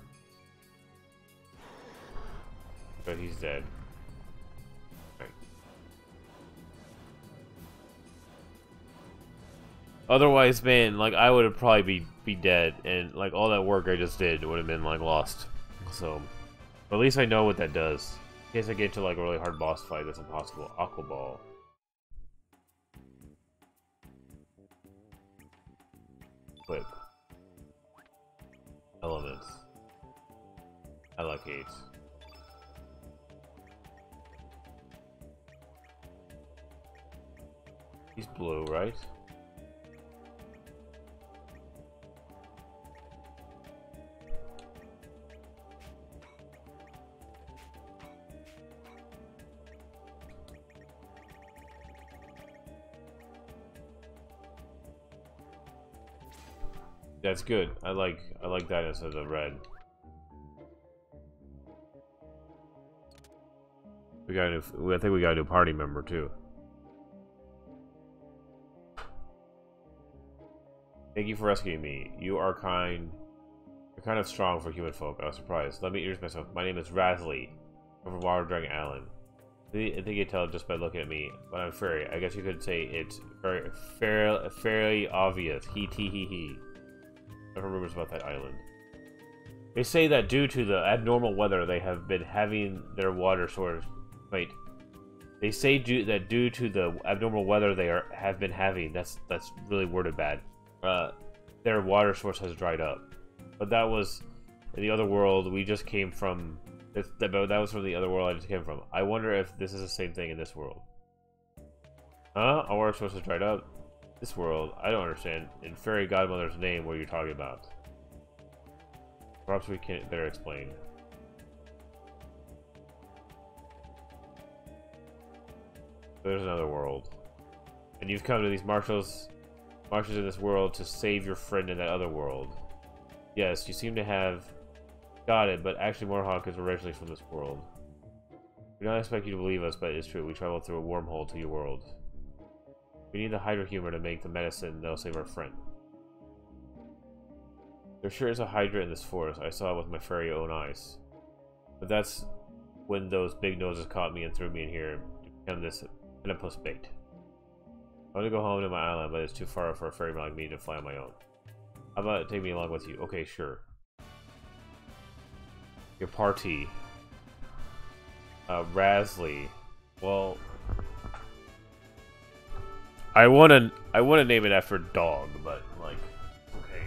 S1: But he's dead. Right. Otherwise, man, like I would have probably be be dead, and like all that work I just did would have been like lost. So, but at least I know what that does. In case I get to like a really hard boss fight, that's impossible. Aqua Ball. Equip. Elements. Allocate. He's blue, right? That's good. I like I like that instead of red. We got a new. I think we got a new party member too. Thank you for rescuing me. You are kind. You're kind of strong for human folk. I was surprised. Let me introduce myself. My name is Rasley. I'm from Water Dragon Island. I think you can tell just by looking at me, but I'm fairy. I guess you could say it's very, fair, fairly obvious. He, he, he, he. I've heard rumors about that island. They say that due to the abnormal weather, they have been having their water source. Wait. They say due, that due to the abnormal weather they are have been having. That's that's really worded bad. Uh, their water source has dried up. But that was in the other world we just came from. That, that was from the other world I just came from. I wonder if this is the same thing in this world. Huh? Our water source has dried up. This world, I don't understand. In Fairy Godmother's name, what you're talking about. Perhaps we can better explain. There's another world. And you've come to these marshals, marshals in this world to save your friend in that other world. Yes, you seem to have got it, but actually Mohawk is originally from this world. We don't expect you to believe us, but it's true. We traveled through a wormhole to your world. We need the Hydra humor to make the medicine that'll save our friend. There sure is a Hydra in this forest. I saw it with my fairy own eyes. But that's when those big noses caught me and threw me in here to become this Renpool bait. I want to go home to my island, but it's too far for a fairyman like me to fly on my own. How about take me along with you? Okay, sure. Your party. Uh, Rasley. Well, I wanna, I wanna name it after a dog, but like, okay.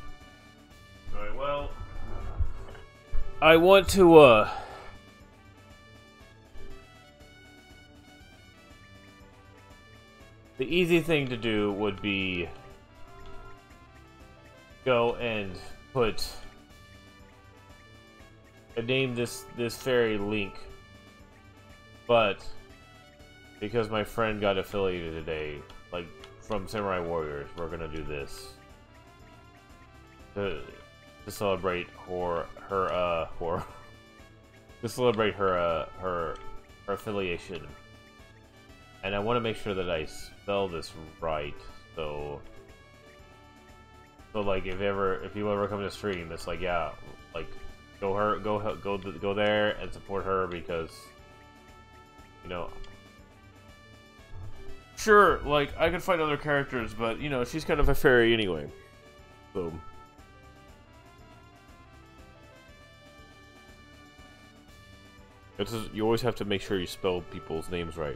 S1: Alright, well, I want to, uh, the easy thing to do would be go and put I name this this fairy Link, but because my friend got affiliated today, like from Samurai Warriors, we're gonna do this to to celebrate her her uh her to celebrate her uh her her affiliation, and I want to make sure that I spell this right. So, so like if ever if you ever come to stream, it's like yeah, like. Go her, go go go there and support her because, you know. Sure, like I could find other characters, but you know she's kind of a fairy anyway. So. It's just, you always have to make sure you spell people's names right.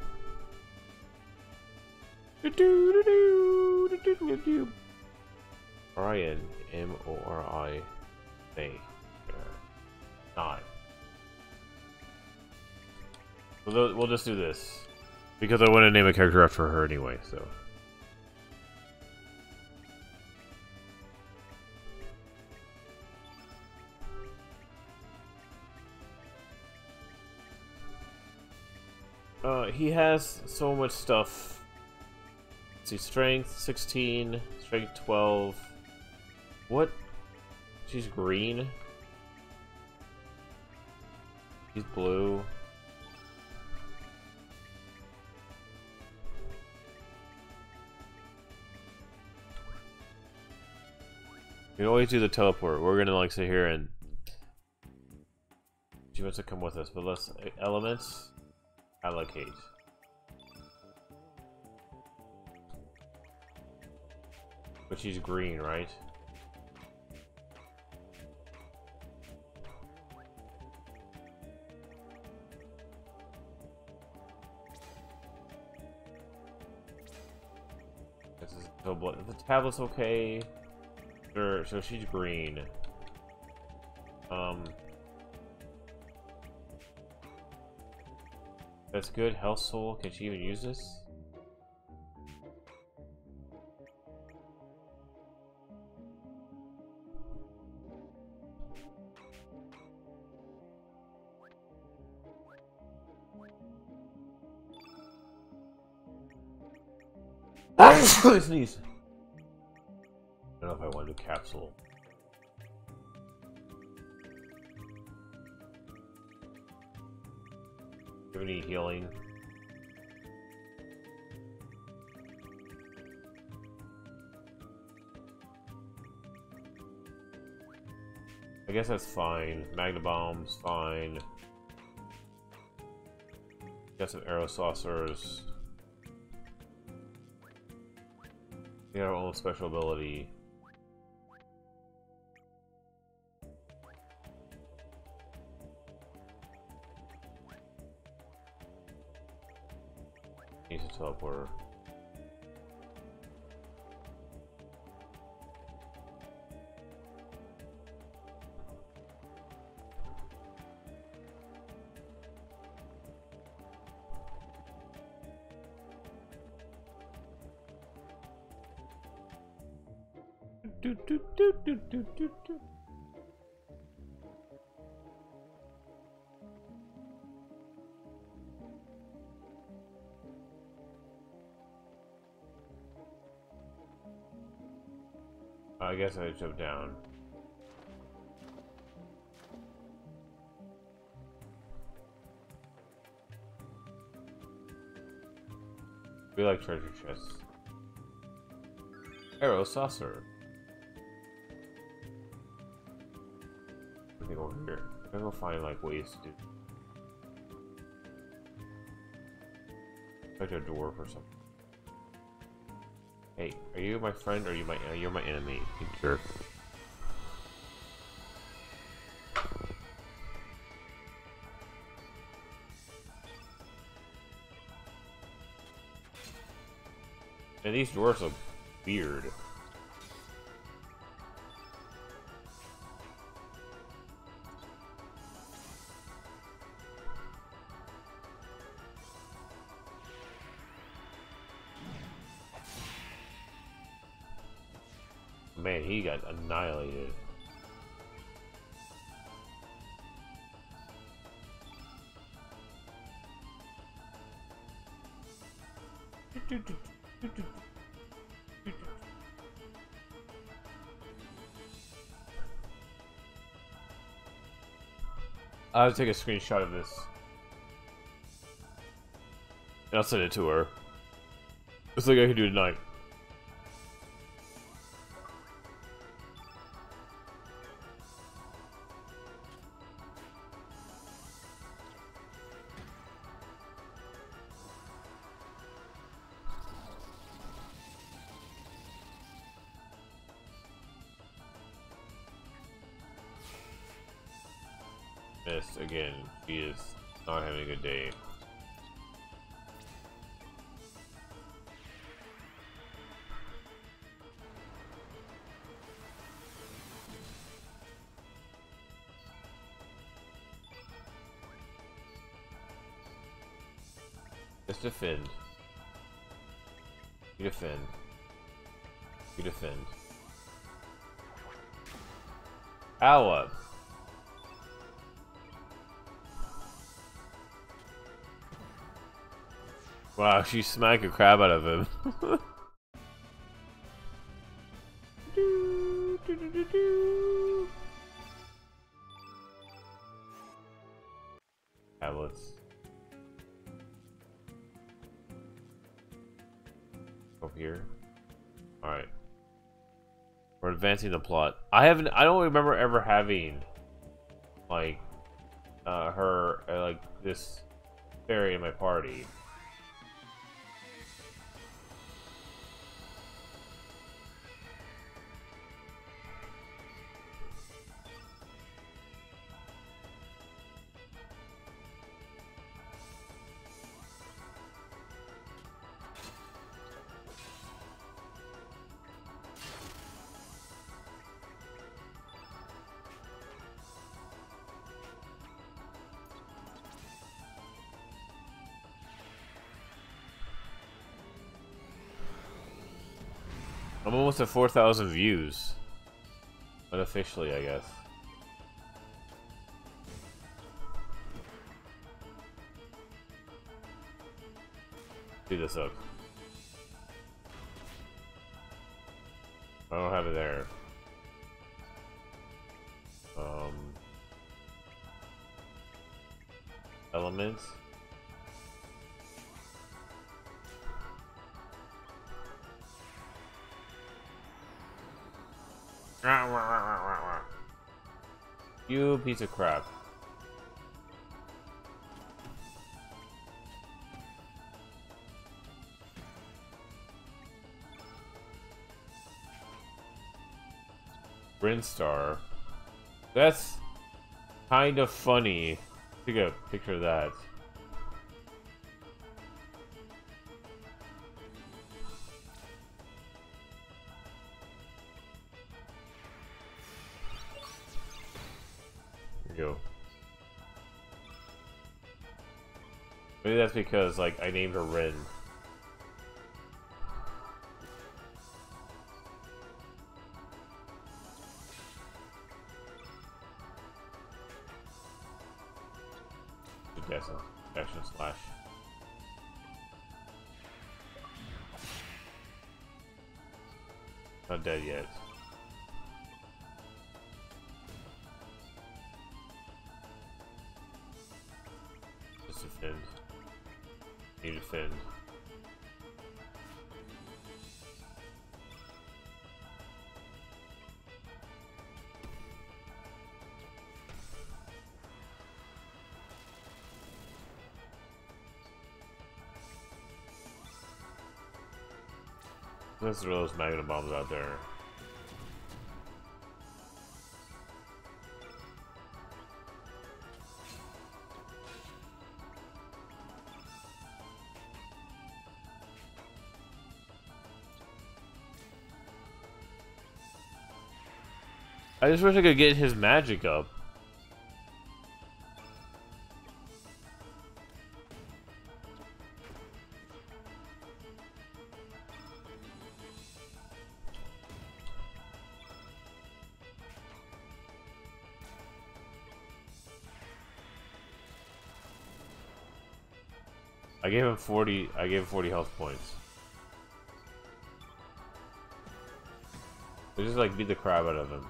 S1: R I N M O R I A. Nine. We'll, we'll just do this because I want to name a character after her anyway. So. Uh, he has so much stuff. Let's see, strength sixteen, strength twelve. What? She's green. He's blue. You can always do the teleport. We're gonna like sit here and she wants to come with us, but let's elements allocate. But she's green, right? The tablet's okay. Sure, so she's green. Um, that's good. Health soul. Can she even use this? I sneeze. I don't know if I want to do capsule. Do you have any healing? I guess that's fine. Magna bombs, fine. Got some arrow saucers. We got our own special ability. Needs a teleporter. Do, do, do, do, do, do, do. I guess I jump down. We like treasure chests. Arrow saucer. I think over here. I'm gonna go find like ways to do. Like a dwarf or something. Hey, are you my friend or are you my uh, you're my enemy? You jerk. And these dwarves look weird. man, he got annihilated. I'll take a screenshot of this. And I'll send it to her. It's like I can do tonight. Missed again. She is not having a good day. Just defend. You defend. You defend. Ow up. Wow, she smacked the crap out of him. do, do, do, do, do. Tablets. Over here. Alright. We're advancing the plot. I haven't I don't remember ever having like uh her uh, like this fairy in my party. I'm almost at four thousand views. Unofficially, I guess. Do this up. I don't have it there. Um, elements. You piece of crap. Brinstar. That's kind of funny. Take a picture of that. Go. Maybe that's because, like, I named her Ren. Good guess. Action slash. Not dead yet. Defend. You defend. Let's throw those magnum bombs out there. I just wish I could get his magic up. I gave him forty. I gave him forty health points. So just like beat the crap out of him.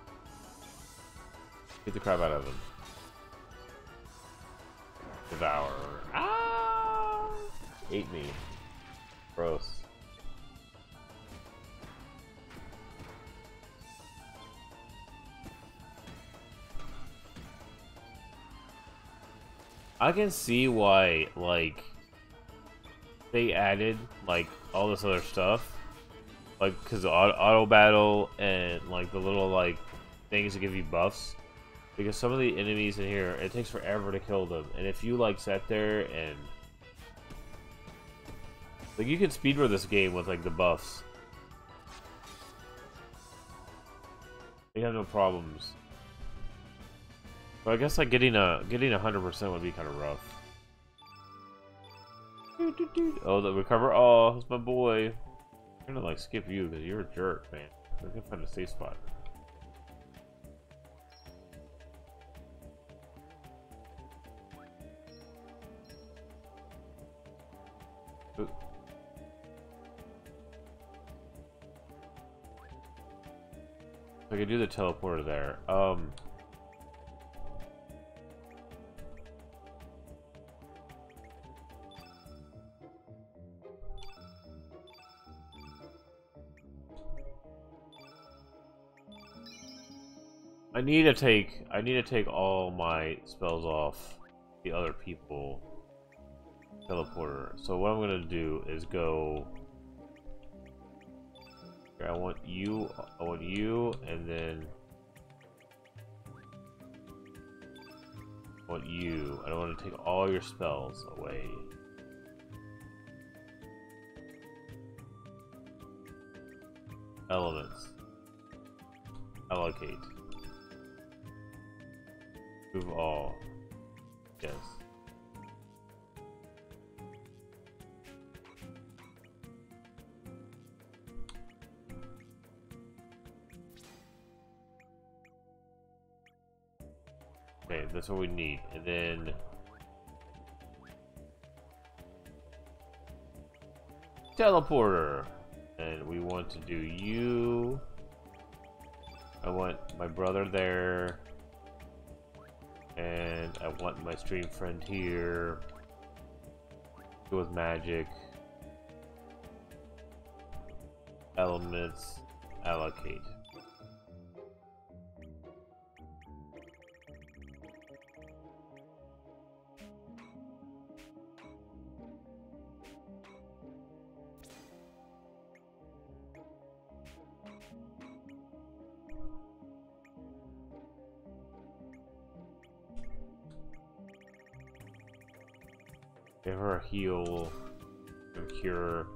S1: Beat the crap out of him. Devour. Ah! Ate me. Gross. I can see why, like, they added, like, all this other stuff. Like, because auto, auto battle and, like, the little, like, things that give you buffs. Because some of the enemies in here, it takes forever to kill them. And if you, like, sat there and... Like, you can speedrun this game with, like, the buffs. You have no problems. But I guess, like, getting a getting a hundred percent would be kind of rough. Oh, the recover all. That's my boy. I'm gonna, like, skip you because you're a jerk, man. I can find a safe spot. Ooh. I could do the teleporter there. Um. I need to take I need to take all my spells off the other people teleporter. So what I'm gonna do is go here, I want you I want you and then I want you. I don't want to take all your spells away. Elements. Allocate. Move all. Yes. Okay, that's what we need. And then teleporter. And we want to do you. I want my brother there. And I want my stream friend here. Go with magic. Elements. Allocate. Give her a heal, a cure.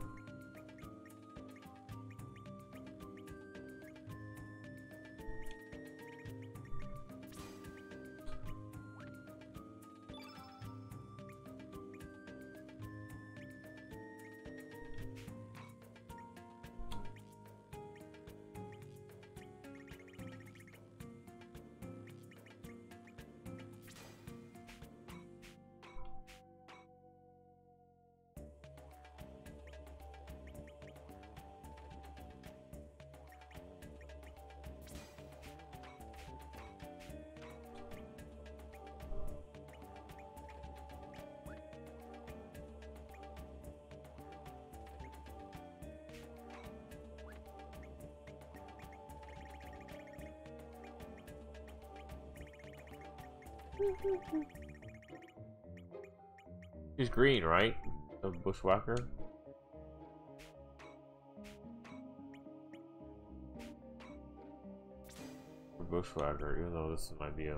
S1: He's green, right? The bushwhacker. The bushwhacker, even though this might be a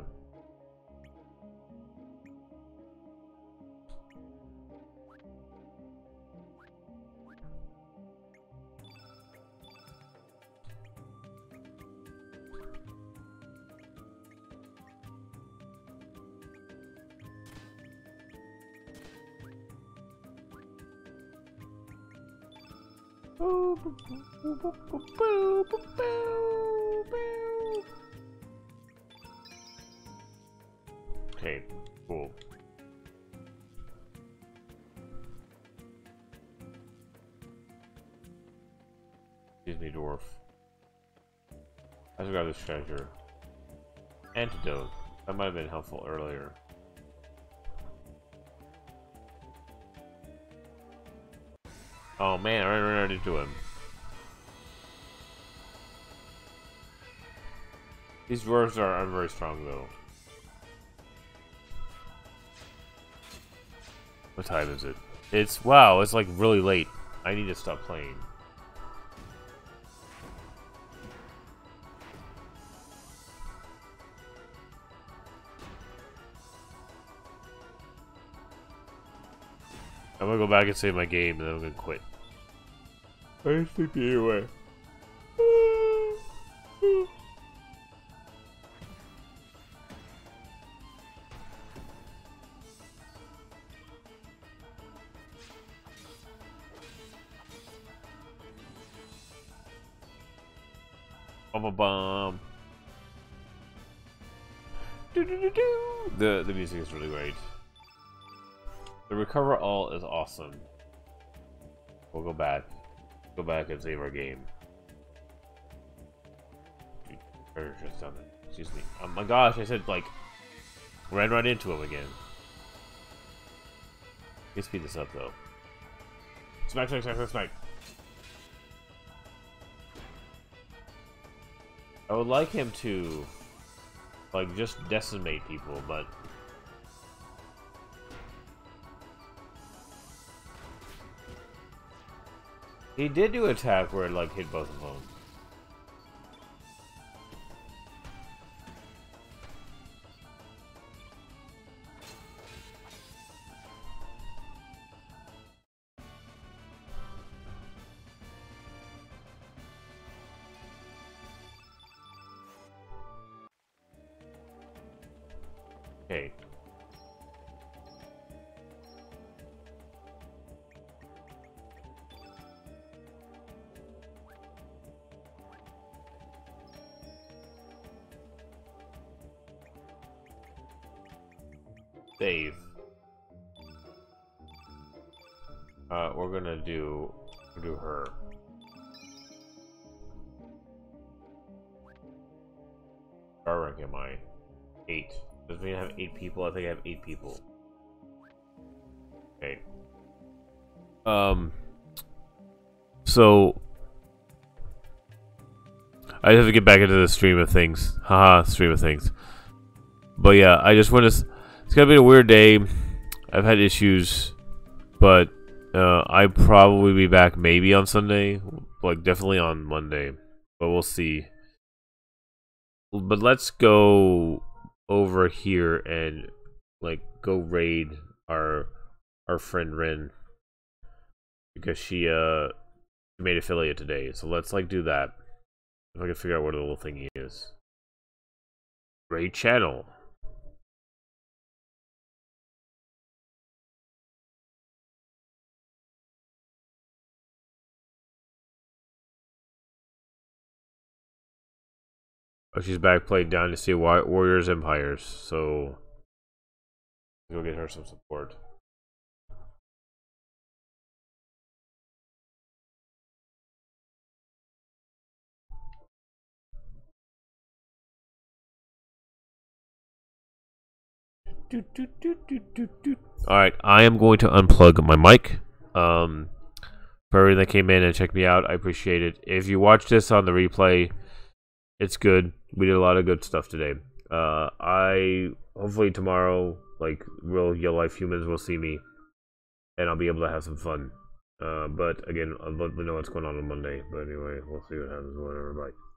S1: okay, cool. me, dwarf. I should grab this treasure. Antidote. That might have been helpful earlier. Oh man, I ran right into him. These dwarves are, are very strong though. What time is it? It's, wow, it's like really late. I need to stop playing. I'm gonna go back and save my game and then I'm gonna quit. I'm sleepy anyway. Bum bum. Do, do, do, do. The the music is really great. The recover all is awesome. We'll go back. Go back and save our game. Just done it. Excuse me. Oh my gosh, I said like ran right into him again. Let's speed this up though. Smack, smack, smack, smack, smack. I would like him to like just decimate people, but he did do an attack where it like hit both of them. Okay. Save. Uh, we're gonna do do her. Star rank am I? Eight. Does mean I have eight people? I think I have eight people. Okay. Um. So I have to get back into the stream of things. Haha, stream of things. But yeah, I just want to. It's gonna be a weird day. I've had issues, but uh, I probably be back maybe on Sunday, like definitely on Monday, but we'll see. But let's go over here and like go raid our our friend Ren because she uh made affiliate today. So let's like do that. If I can figure out what the little thingy is. Raid channel. Oh, she's back playing Dynasty Warriors Empires, so we'll get her some support. Alright, I am going to unplug my mic. Um, for everyone that came in and checked me out, I appreciate it. If you watch this on the replay, it's good. We did a lot of good stuff today. Uh, I hopefully tomorrow, like real real life humans will see me, and I'll be able to have some fun. Uh, but again, I'll let you know what's going on on Monday. But anyway, we'll see what happens. Whatever. Bye.